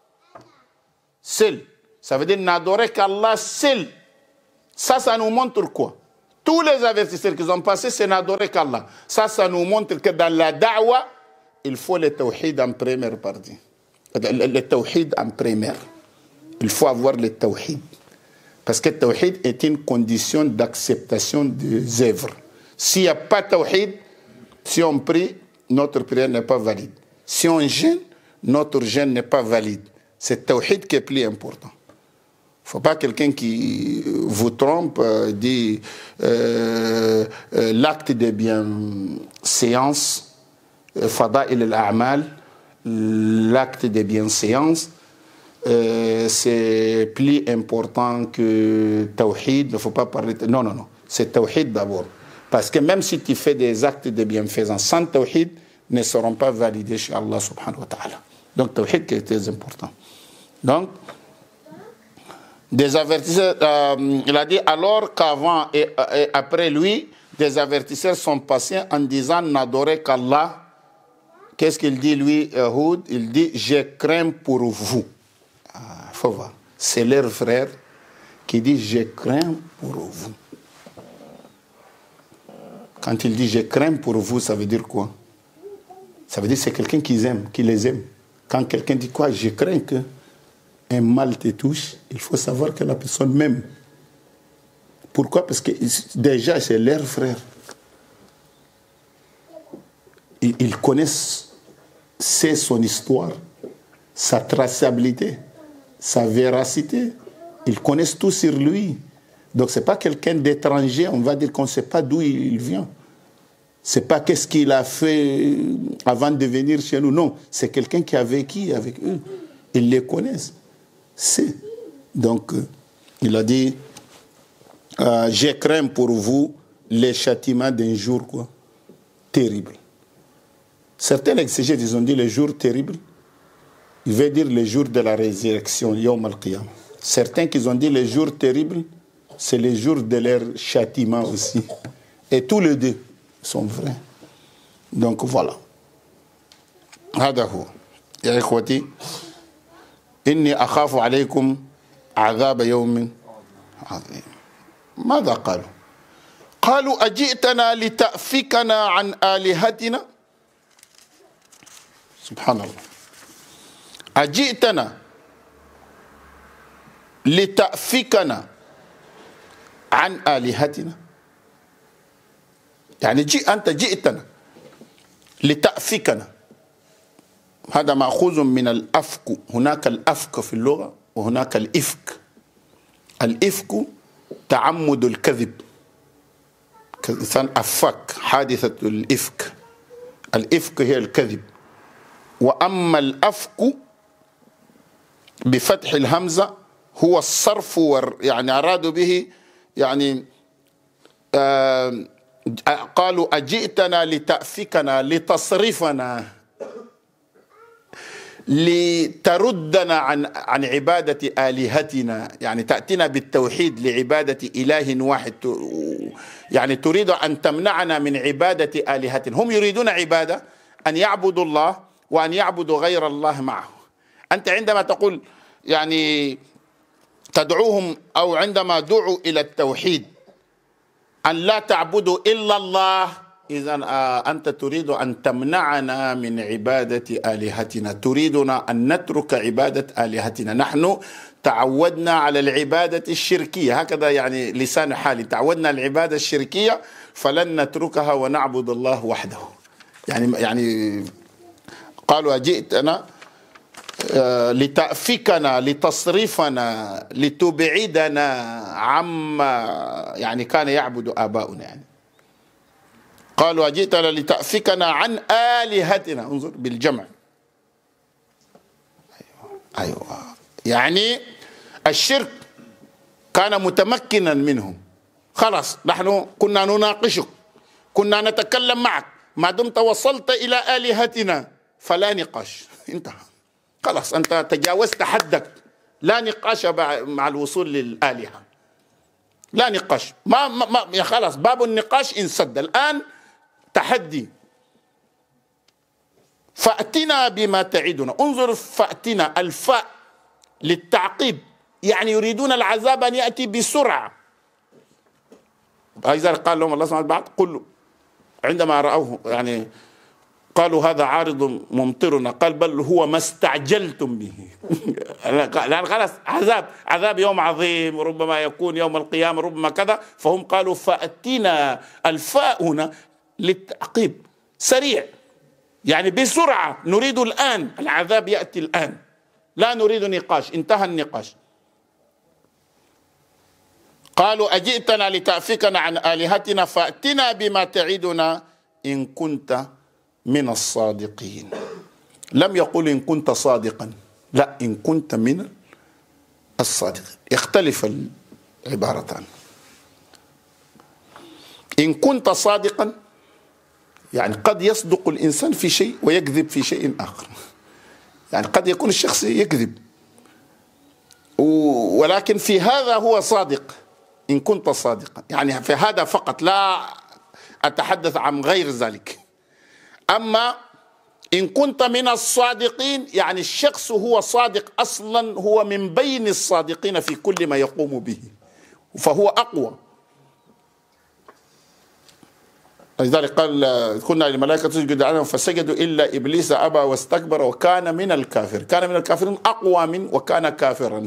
seul. Ça veut dire n'adorez qu'Allah seul. Ça, ça nous montre quoi? Tous les avertisseurs qui ont passé, c'est n'adorer qu'Allah. Ça, ça nous montre que dans la da'wa, il faut le tawhid en première partie. Le, le tawhid en première. Il faut avoir le tawhid. Parce que le tawhid est une condition d'acceptation des œuvres. S'il n'y a pas de tawhid, si on prie, notre prière n'est pas valide. Si on jeûne, notre jeûne n'est pas valide. C'est le tawhid qui est plus important. Il ne faut pas quelqu'un qui vous trompe, euh, dit euh, euh, l'acte de bienséance, fada'il al-a'mal, l'acte de bienséance, euh, c'est plus important que tawhid. Il ne faut pas parler. De... Non, non, non. C'est tawhid d'abord. Parce que même si tu fais des actes de bienfaisance sans tawhid, ne seront pas validés chez Allah subhanahu wa ta'ala. Donc, tawhid qui est très important. Donc, des avertisseurs, euh, il a dit alors qu'avant et, et après lui, des avertisseurs sont passés en disant n'adorez qu'Allah. Qu'est-ce qu'il dit lui, Houd? Il dit je crains pour vous. Il ah, faut voir. C'est leur frère qui dit je crains pour vous. Quand il dit je crains pour vous, ça veut dire quoi? Ça veut dire que c'est quelqu'un qu'ils aiment, qui les aime. Quand quelqu'un dit quoi? Je crains que un mal te touche, il faut savoir que la personne m'aime. Pourquoi? Parce que déjà, c'est leur frère. Ils, ils connaissent, c'est son histoire, sa traçabilité, sa véracité. Ils connaissent tout sur lui. Donc, ce n'est pas quelqu'un d'étranger, on va dire qu'on ne sait pas d'où il vient. Ce n'est pas qu'est-ce qu'il a fait avant de venir chez nous. Non, c'est quelqu'un qui a vécu avec eux. Ils les connaissent. C'est. Donc, euh, il a dit, euh, je crains pour vous les châtiments d'un jour quoi, terrible. Certains exégètes, ils ont dit le jour terrible, il veut dire le jour de la résurrection, Yawm al-Qiyam. Certains qui ont dit le jour terrible, c'est le jour de leur châtiment aussi. Et tous les deux sont vrais. Donc voilà. Hadahu. Ya ikhwati. إني أخاف عليكم عذاب يوم عظيم. ماذا قالوا؟ قالوا أجئتنا لتأفكنا عن آلهتنا. سبحان الله. أجئتنا لتأفكنا عن آلهتنا، يعني جي أنت جئتنا لتأفكنا، هذا مأخوذ من الأفك. هناك الأفك في اللغة وهناك الإفك. الإفك تعمد الكذب، كإنسان أفك، حادثة الإفك. الإفك هي الكذب. وأما الأفك بفتح الهمزة هو الصرف، يعني أرادوا به يعني آه قالوا أجئتنا لتأفكنا لتصرفنا لتردنا عن عن عبادة آلهتنا، يعني تأتينا بالتوحيد لعبادة إله واحد، يعني تريد أن تمنعنا من عبادة آلهتنا. هم يريدون عبادة أن يعبدوا الله وأن يعبدوا غير الله معه. أنت عندما تقول يعني تدعوهم، أو عندما دعوا إلى التوحيد أن لا تعبدوا إلا الله، إذن أنت تريد أن تمنعنا من عبادة آلهتنا، تريدنا أن نترك عبادة آلهتنا. نحن تعودنا على العبادة الشركية، هكذا يعني لسان حالي، تعودنا على العبادة الشركية فلن نتركها ونعبد الله وحده. يعني يعني قالوا أجئتنا لتأفكنا لتصرفنا لتبعدنا عما يعني كان يعبد آباؤنا. يعني قالوا أجئتنا لتأفكنا عن آلهتنا، انظر بالجمع. أيوة. أيوة يعني الشرك كان متمكنا منهم. خلاص نحن كنا نناقشك، كنا نتكلم معك، ما دمت وصلت إلى آلهتنا فلا نقاش، انتهى خلاص، أنت تجاوزت حدك، لا نقاش مع الوصول للآلهة، لا نقاش، ما, ما, ما خلاص باب النقاش انسد. الآن تحدي، فأتنا بما تعدنا. انظر فأتنا، الفاء للتعقيب، يعني يريدون العذاب أن يأتي بسرعة. هذا قال لهم الله سبحانه وتعالى قل عندما رأوه يعني قالوا هذا عارض ممطرنا، قال بل هو ما استعجلتم به. لأن خلاص عذاب، عذاب يوم عظيم، ربما يكون يوم القيامة، ربما كذا، فهم قالوا فأتنا. الفاء هنا للتعقيب، سريع، يعني بسرعة، نريد الآن، العذاب يأتي الآن، لا نريد نقاش، انتهى النقاش. قالوا أجئتنا لتأفكنا عن آلهتنا فأتنا بما تعدنا إن كنت من الصادقين. لم يقل إن كنت صادقا، لا، إن كنت من الصادقين، يختلف العبارتان. إن كنت صادقا يعني قد يصدق الإنسان في شيء ويكذب في شيء آخر، يعني قد يكون الشخص يكذب، ولكن في هذا هو صادق. إن كنت صادقا يعني في هذا فقط، لا أتحدث عن غير ذلك. أما إن كنت من الصادقين يعني الشخص هو صادق أصلا، هو من بين الصادقين في كل ما يقوم به، فهو أقوى. لذلك قال كنا للملائكة تسجد آدم فسجدوا إلا إبليس أبى واستكبر وكان من الكافر. كان من الكافرين أقوى من وكان كافرا.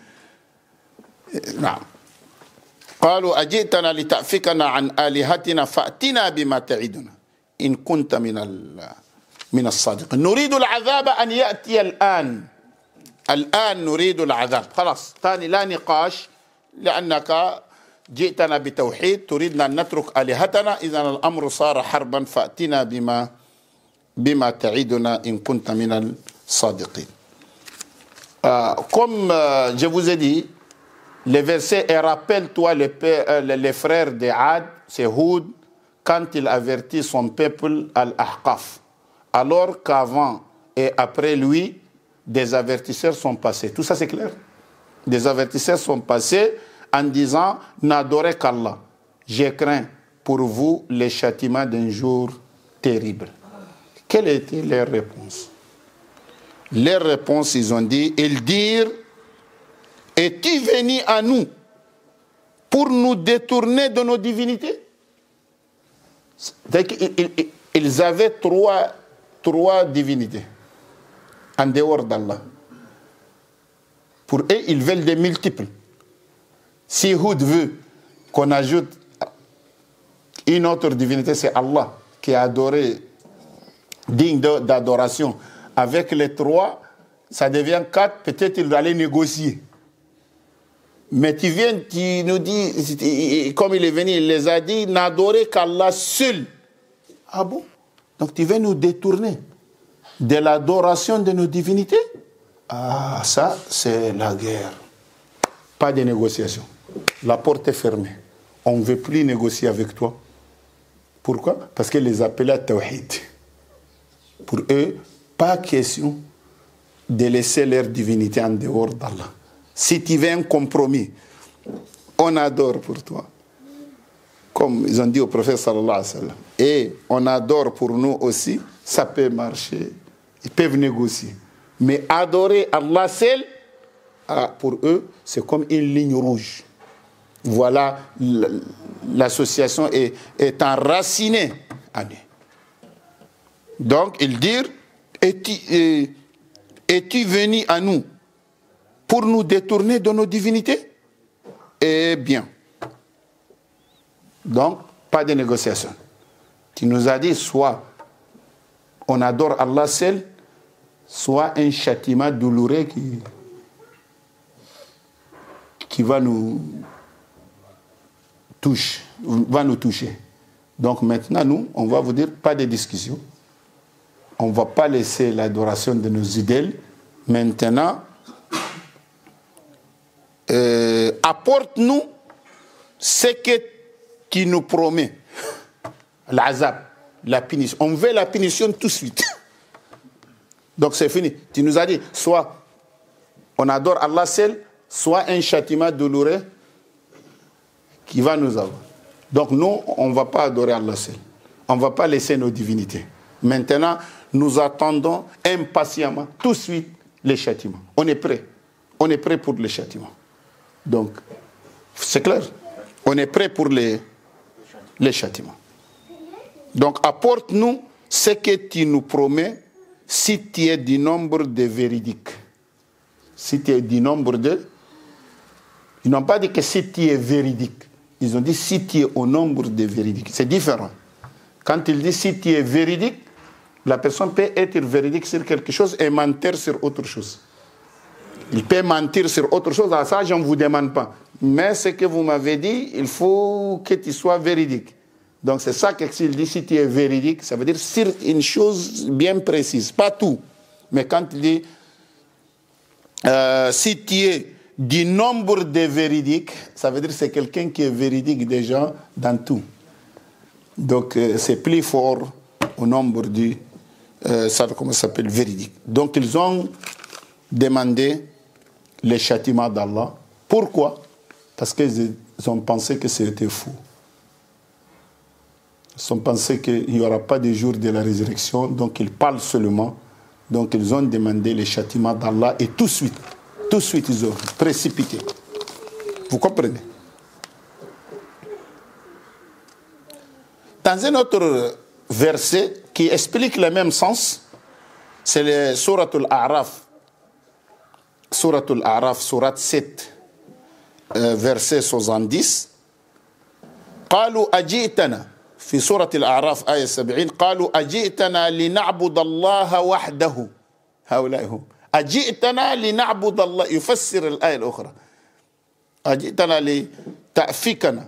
نعم. قالوا أجئتنا لتأفكنا عن آلهتنا فأتنا بما تعدنا إن كنت من من الصادقين. نريد العذاب أن يأتي الآن، الآن نريد العذاب، خلاص ثاني لا نقاش، لأنك جئتنا بتوحيد، تريدنا أن نترك آلهتنا، إذن الأمر صار حربا، فأتنا بما بما تعدنا إن كنت من الصادقين. euh, Comme euh, je vous ai dit, les versets, et rappelle-toi les, euh, les frères de Ad, c'est Houd, quand il avertit son peuple Al-Ahqaf, alors qu'avant et après lui, des avertisseurs sont passés. Tout ça c'est clair. Des avertisseurs sont passés en disant « N'adorez qu'Allah, je crains pour vous les châtiments d'un jour terrible. » Quelle était leur réponse? Leur réponse, ils ont dit, ils dirent « Es-tu venu à nous pour nous détourner de nos divinités ?» Ils avaient trois, trois divinités en dehors d'Allah. Pour eux, ils veulent des multiples. Si Houd veut qu'on ajoute une autre divinité, c'est Allah, qui est adoré, digne d'adoration. Avec les trois, ça devient quatre, peut-être il va aller négocier. Mais tu viens, tu nous dis, comme il est venu, il les a dit, n'adorer qu'Allah seul. Ah bon? Donc tu viens nous détourner de l'adoration de nos divinités? Ah, ça, c'est la guerre. Pas de négociation. La porte est fermée. On ne veut plus négocier avec toi. Pourquoi? Parce qu'ils les appellent à Tawhid. Pour eux, pas question de laisser leur divinité en dehors d'Allah. Si tu veux un compromis, on adore pour toi. Comme ils ont dit au prophète sallallahu alayhi wa sallam. Et on adore pour nous aussi, ça peut marcher. Ils peuvent négocier. Mais adorer Allah seul, ah, pour eux, c'est comme une ligne rouge. Voilà, l'association est, est enracinée à nous. Donc, ils disent, es-tu, es-tu venu à nous pour nous détourner de nos divinités? Eh bien. Donc, pas de négociation. Tu nous as dit, soit on adore Allah seul, soit un châtiment douloureux qui, qui va nous toucher, va nous toucher. Donc maintenant, nous, on va vous dire, pas de discussion. On ne va pas laisser l'adoration de nos idoles. Maintenant, euh, apporte-nous ce que tu nous promets. L'azab, la punition. On veut la punition tout de suite. Donc c'est fini. Tu nous as dit, soit on adore Allah seul, soit un châtiment douloureux qui va nous avoir. Donc nous, on ne va pas adorer Allah seul. On ne va pas laisser nos divinités. Maintenant, nous attendons impatiemment, tout de suite, les châtiments. On est prêt. On est prêt pour les châtiments. Donc, c'est clair. On est prêt pour les, les châtiments. Donc, apporte-nous ce que tu nous promets si tu es du nombre de véridiques. Si tu es du nombre de... Ils n'ont pas dit que si tu es véridique. Ils ont dit si tu es au nombre de véridiques. C'est différent. Quand ils disent si tu es véridique, la personne peut être véridique sur quelque chose et mentir sur autre chose. Il peut mentir sur autre chose. À ça, je ne vous demande pas. Mais ce que vous m'avez dit, il faut que tu sois véridique. Donc c'est ça qu'il dit, si tu es véridique, ça veut dire sur une chose bien précise. Pas tout. Mais quand il dit, euh, si tu es du nombre de véridiques, ça veut dire que c'est quelqu'un qui est véridique déjà dans tout. Donc euh, c'est plus fort au nombre du, euh, ça comment ça s'appelle, véridique. Donc ils ont demandé les châtiments d'Allah. Pourquoi? Parce qu'ils ont pensé que c'était faux. Ils ont pensé qu'il n'y aura pas de jour de la résurrection, donc ils parlent seulement. Donc ils ont demandé les châtiments d'Allah et tout de suite, tout de suite ils ont précipité. Vous comprenez? Dans un autre verset qui explique le même sens, c'est le Surat Al-A'raf. Surat Al-A'raf, Surat sept, euh, verset soixante-dix. قالوا أجئتنا في سورة الأعراف آية سبعين قالوا أجئتنا لنعبد الله وحده هؤلاء هم أجئتنا لنعبد الله يفسر الآية الأخرى أجئتنا لتأفكنا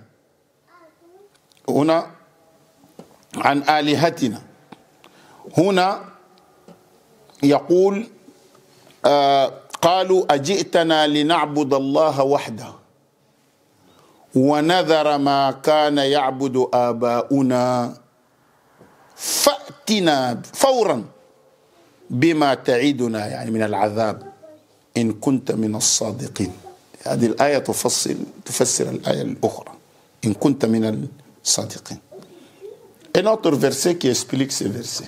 هنا عن آلهتنا هنا يقول آه قالوا أجئتنا لنعبد الله وحده ونذر ما كان يعبد آباؤنا فأتنا فورا بما تعيدنا يعني من العذاب إن كنت من الصادقين. هذه الآية تفسر تفسر الآية الأخرى إن كنت من الصادقين. Un autre verset qui explique ce verset,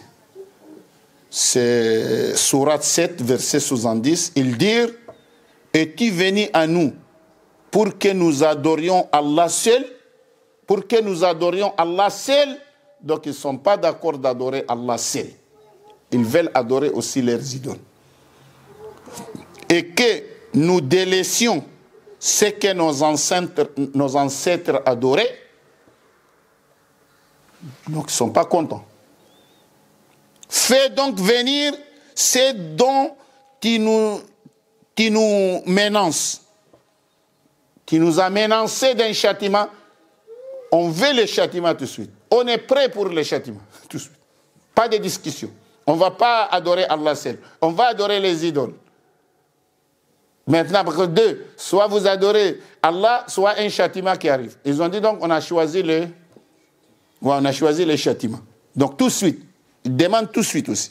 c'est Surat sept, verset soixante-dix. Il dit: es-tu venu à nous pour que nous adorions Allah seul, pour que nous adorions Allah seul. Donc ils ne sont pas d'accord d'adorer Allah seul. Ils veulent adorer aussi leurs idoles. Et que nous délaissions ce que nos ancêtres, nos ancêtres adoraient, donc ils ne sont pas contents. Fais donc venir ces dons qui nous, qui nous menacent, qui nous a menacés d'un châtiment. On veut le châtiment tout de suite. On est prêt pour le châtiment tout de suite. Pas de discussion. On ne va pas adorer Allah seul. On va adorer les idoles. Maintenant, parce que deux, soit vous adorez Allah, soit un châtiment qui arrive. Ils ont dit donc, on a choisi le, ouais, on a choisi le châtiment. Donc tout de suite, ils demandent tout de suite aussi.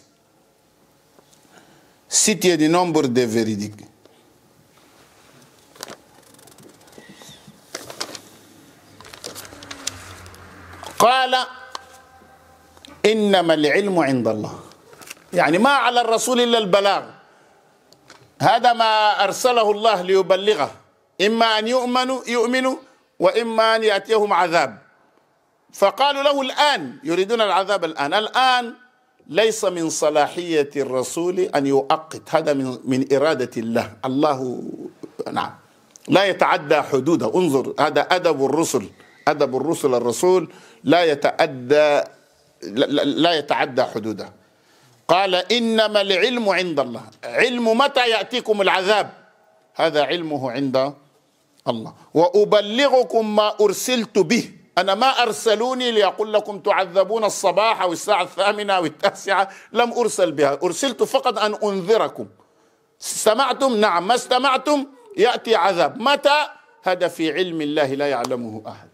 Si tu as du nombre de véridiques. قال إنما العلم عند الله يعني ما على الرسول إلا البلاغ هذا ما أرسله الله ليبلغه إما أن يؤمنوا يؤمنوا وإما أن يأتيهم عذاب فقالوا له الآن يريدون العذاب الآن الآن ليس من صلاحية الرسول أن يؤقت هذا من, من إرادة الله الله نعم لا يتعدى حدوده انظر هذا أدب الرسل أدب الرسل الرسول لا يتعدى لا يتعدى حدوده قال إنما العلم عند الله علم متى يأتيكم العذاب هذا علمه عند الله وأبلغكم ما أرسلت به أنا ما أرسلوني ليقول لكم تعذبون الصباح أو الساعة الثامنة أو التاسعة لم أرسل بها أرسلت فقط أن أنذركم استمعتم نعم ما استمعتم يأتي عذاب متى هذا في علم الله لا يعلمه أحد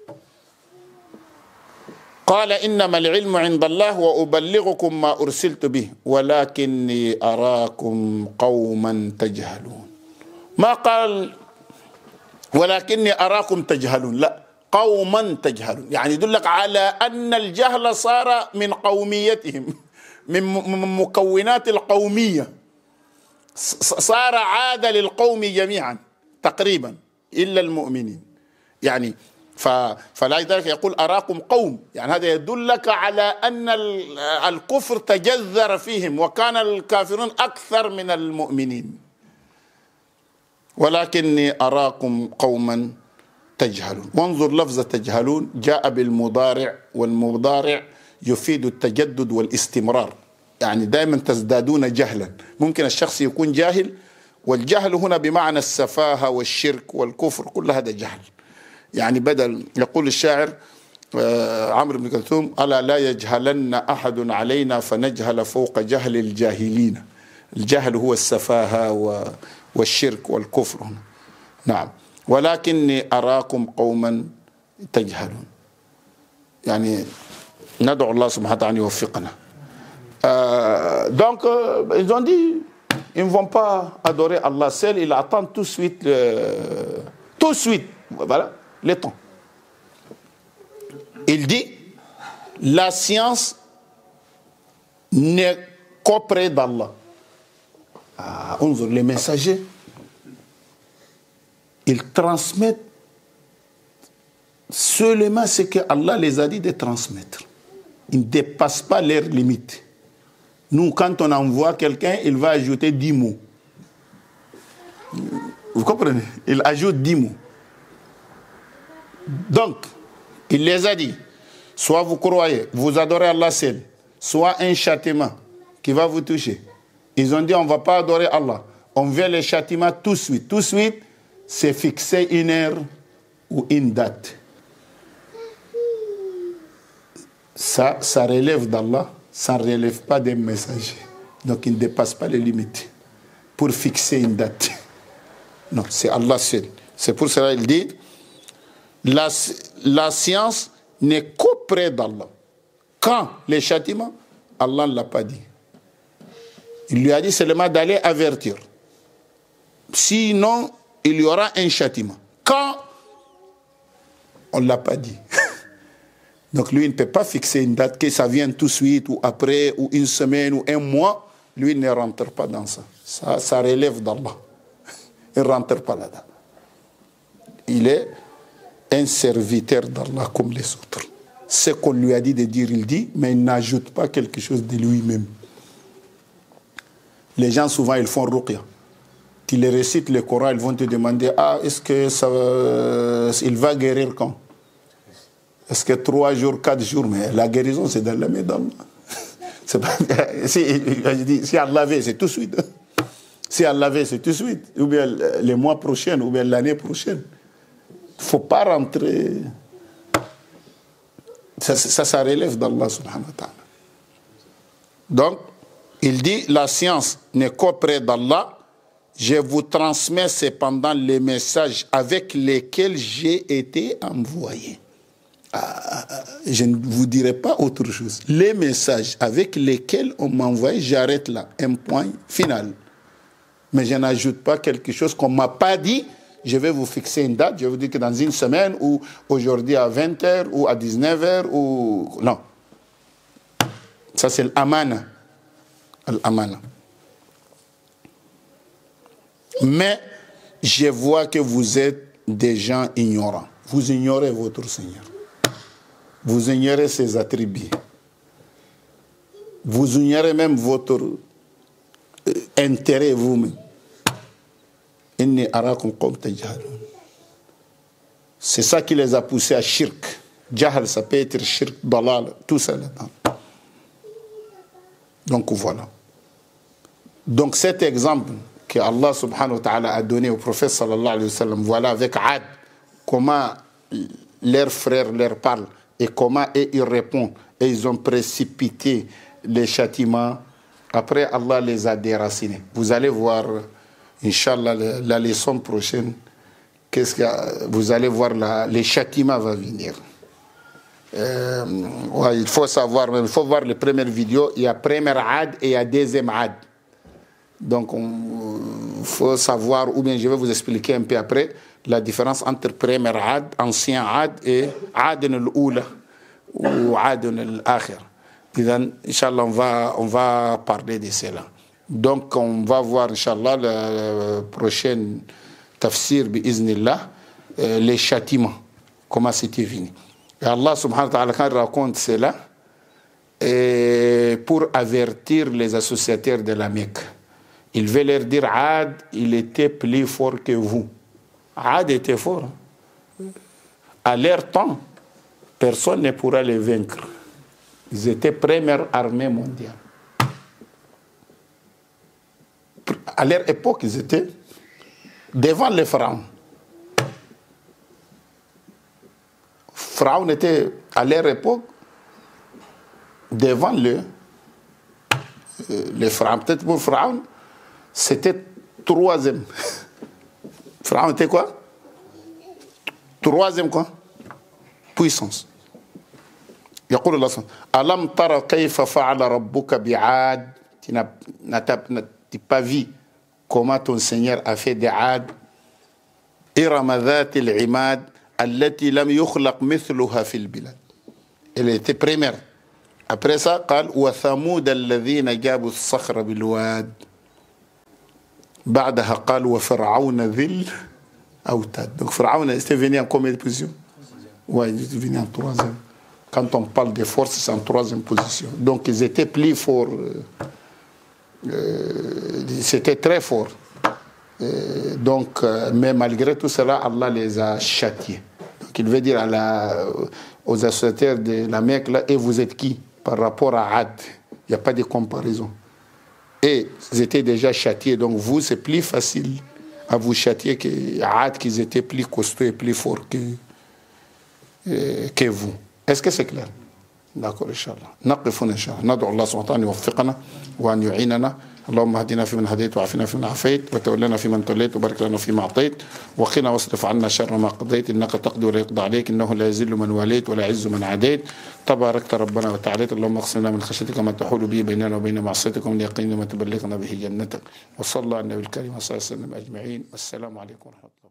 قال إنما العلم عند الله وأبلغكم ما أرسلت به ولكني أراكم قوما تجهلون ما قال ولكني أراكم تجهلون لا قوما تجهلون يعني يدلك على أن الجهل صار من قوميتهم من مكونات القومية صار عادة للقوم جميعا تقريبا إلا المؤمنين يعني فلذلك يقول أراكم قوم يعني هذا يدلك على أن الكفر تجذر فيهم وكان الكافرون أكثر من المؤمنين ولكني أراكم قوما تجهلون وانظر لفظ تجهلون جاء بالمضارع والمضارع يفيد التجدد والاستمرار يعني دائما تزدادون جهلا ممكن الشخص يكون جاهل والجهل هنا بمعنى السفاهة والشرك والكفر كل هذا جهل يعني بدل يقول الشاعر عمرو بن كلثوم ألا لا يجهلن أحد علينا فنجهل فوق جهل الجاهلين الجهل هو السفاهة والشرك والكفر هنا. نعم ولكني أراكم قوما تجهلون يعني ندعو الله سبحانه وتعالى أن يوفقنا. Euh, donc, euh, ils ont dit, ils ne vont pas adorer Allah seul, ils attendent tout de suite, euh, tout de suite, voilà, le temps. Il dit, la science n'est qu'auprès d'Allah. Ah, on voit les messagers, ils transmettent seulement ce que Allah les a dit de transmettre. Ils ne dépassent pas leurs limites. Nous, quand on envoie quelqu'un, il va ajouter dix mots. Vous comprenez? Il ajoute dix mots. Donc, il les a dit, soit vous croyez, vous adorez Allah seul, soit un châtiment qui va vous toucher. Ils ont dit, on ne va pas adorer Allah. On veut le châtiment tout de suite. Tout de suite, c'est fixer une heure ou une date. Ça, ça relève d'Allah. Ça ne relève pas des messagers. Donc, il ne dépasse pas les limites pour fixer une date. Non, c'est Allah seul. C'est pour cela qu'il dit, la, la science n'est qu'auprès d'Allah. Quand les châtiments, Allah ne l'a pas dit. Il lui a dit seulement d'aller avertir. Sinon, il y aura un châtiment. Quand on ne l'a pas dit. Donc lui, il ne peut pas fixer une date, que ça vienne tout de suite, ou après, ou une semaine, ou un mois. Lui, il ne rentre pas dans ça. Ça, ça relève d'Allah. Il ne rentre pas là-dedans. Il est un serviteur d'Allah comme les autres. Ce qu'on lui a dit de dire, il dit, mais il n'ajoute pas quelque chose de lui-même. Les gens, souvent, ils font ruqya. Tu les récites le Coran, ils vont te demander, ah, est-ce que ça, euh, il va guérir quand? Est-ce que trois jours, quatre jours? Mais la guérison, c'est dans la main d'Allah. Si, si Allah veut, c'est tout de suite. Si Allah veut, c'est tout de suite. Ou bien les mois prochains, ou bien l'année prochaine. Il ne faut pas rentrer. Ça, ça, ça relève d'Allah subhanahu wa ta'ala. Donc, il dit, la science n'est qu'auprès d'Allah. Je vous transmets cependant les messages avec lesquels j'ai été envoyé. Ah, je ne vous dirai pas autre chose. Les messages avec lesquels on m'a envoyé, j'arrête là. Un point final. Mais je n'ajoute pas quelque chose qu'on ne m'a pas dit. Je vais vous fixer une date. Je vais vous dire que dans une semaine, ou aujourd'hui à vingt heures, ou à dix-neuf heures, ou... Non. Ça, c'est l'amana. L'amana. Mais je vois que vous êtes des gens ignorants. Vous ignorez votre Seigneur. Vous ignorez ses attributs. Vous ignorez même votre euh, intérêt vous-même. C'est ça qui les a poussés à shirk. Jahal, ça peut être shirk, dalal, tout ça là-dedans. Donc voilà. Donc cet exemple que Allah subhanahu wa ta'ala a donné au prophète sallallahu alayhi wa sallam, voilà avec Ad, comment leurs frères leur parlent et comment et ils répondent. Et ils ont précipité les châtiments. Après, Allah les a déracinés. Vous allez voir, Inch'Allah, la, la leçon prochaine, qu'est-ce que vous allez voir, la, les châtiments vont venir. Euh, ouais, il faut savoir, il faut voir les premières vidéos. Il y a première Ad et il y a deuxième Ad. Donc, il faut savoir, ou bien je vais vous expliquer un peu après, la différence entre première Ad, ancien Ad, et Ad al-Oula, ou Ad al-Akhir. Inch'Allah, on va, on va parler de cela. Donc, on va voir, Inch'Allah, le prochain tafsir, bi'iznillah, les châtiments, comment c'était venu. Et Allah subhanahu wa ta'ala, quand il raconte cela, et pour avertir les associateurs de la Mecque, il veut leur dire, Ad, il était plus fort que vous. Ad était fort. À leur temps, personne ne pourra les vaincre. Ils étaient première armée mondiale. À leur époque, ils étaient devant les pharaons. Pharaon était, à leur époque, devant le, les pharaons. Peut-être pour Pharaon, c'était troisième. Pharaon était quoi? Troisième quoi? Puissance. يقول الله سبحانه ألم ترى كيف فعل ربك بعاد. Tu n'as pas vu comment ton Seigneur a fait des Ad. إرم ذات العماد التي لم يخلق مثلها في البلاد. Elle était première. Après ça, قال وثمود الذين جابوا الصخر بالواد. بعدها قال وفرعون ذي الأوتاد. Donc Pharaon était venu en combien de position? Ouais, il était venu en troisième. Quand on parle de force, c'est en troisième position. Donc ils étaient plus forts. Euh, C'était très fort. Euh, donc, euh, mais malgré tout cela, Allah les a châtiés. Donc il veut dire à la, aux associateurs de la Mecque, là, et vous êtes qui par rapport à Ad? Il n'y a pas de comparaison. Et ils étaient déjà châtiés. Donc vous, c'est plus facile à vous châtier que Ad, qu'ils étaient plus costauds et plus forts que, euh, que vous. Est-ce que c'est clair? D'accord, Inch'Allah. نقف هنا إن شاء الله. ندعو الله سبحانه وتعالى أن يوفقنا وأن يعيننا. اللهم اهدنا فيمن هديت وعافنا فيمن عافيت وتولنا فيمن توليت وبارك لنا فيما أعطيت وقنا واصرف عنا شر ما قضيت إنك تقضي ولا يقضى عليك إنه لا يذل من واليت ولا يعز من عاديت تباركت ربنا وتعاليت. اللهم اقسم لنا من خشيتك ما تحول به بيننا وبين معصيتك ومن يقين ما تبلغنا به جنتك وصلى على النبي الكريم صلى الله عليه وسلم أجمعين. والسلام عليكم ورحمة الله.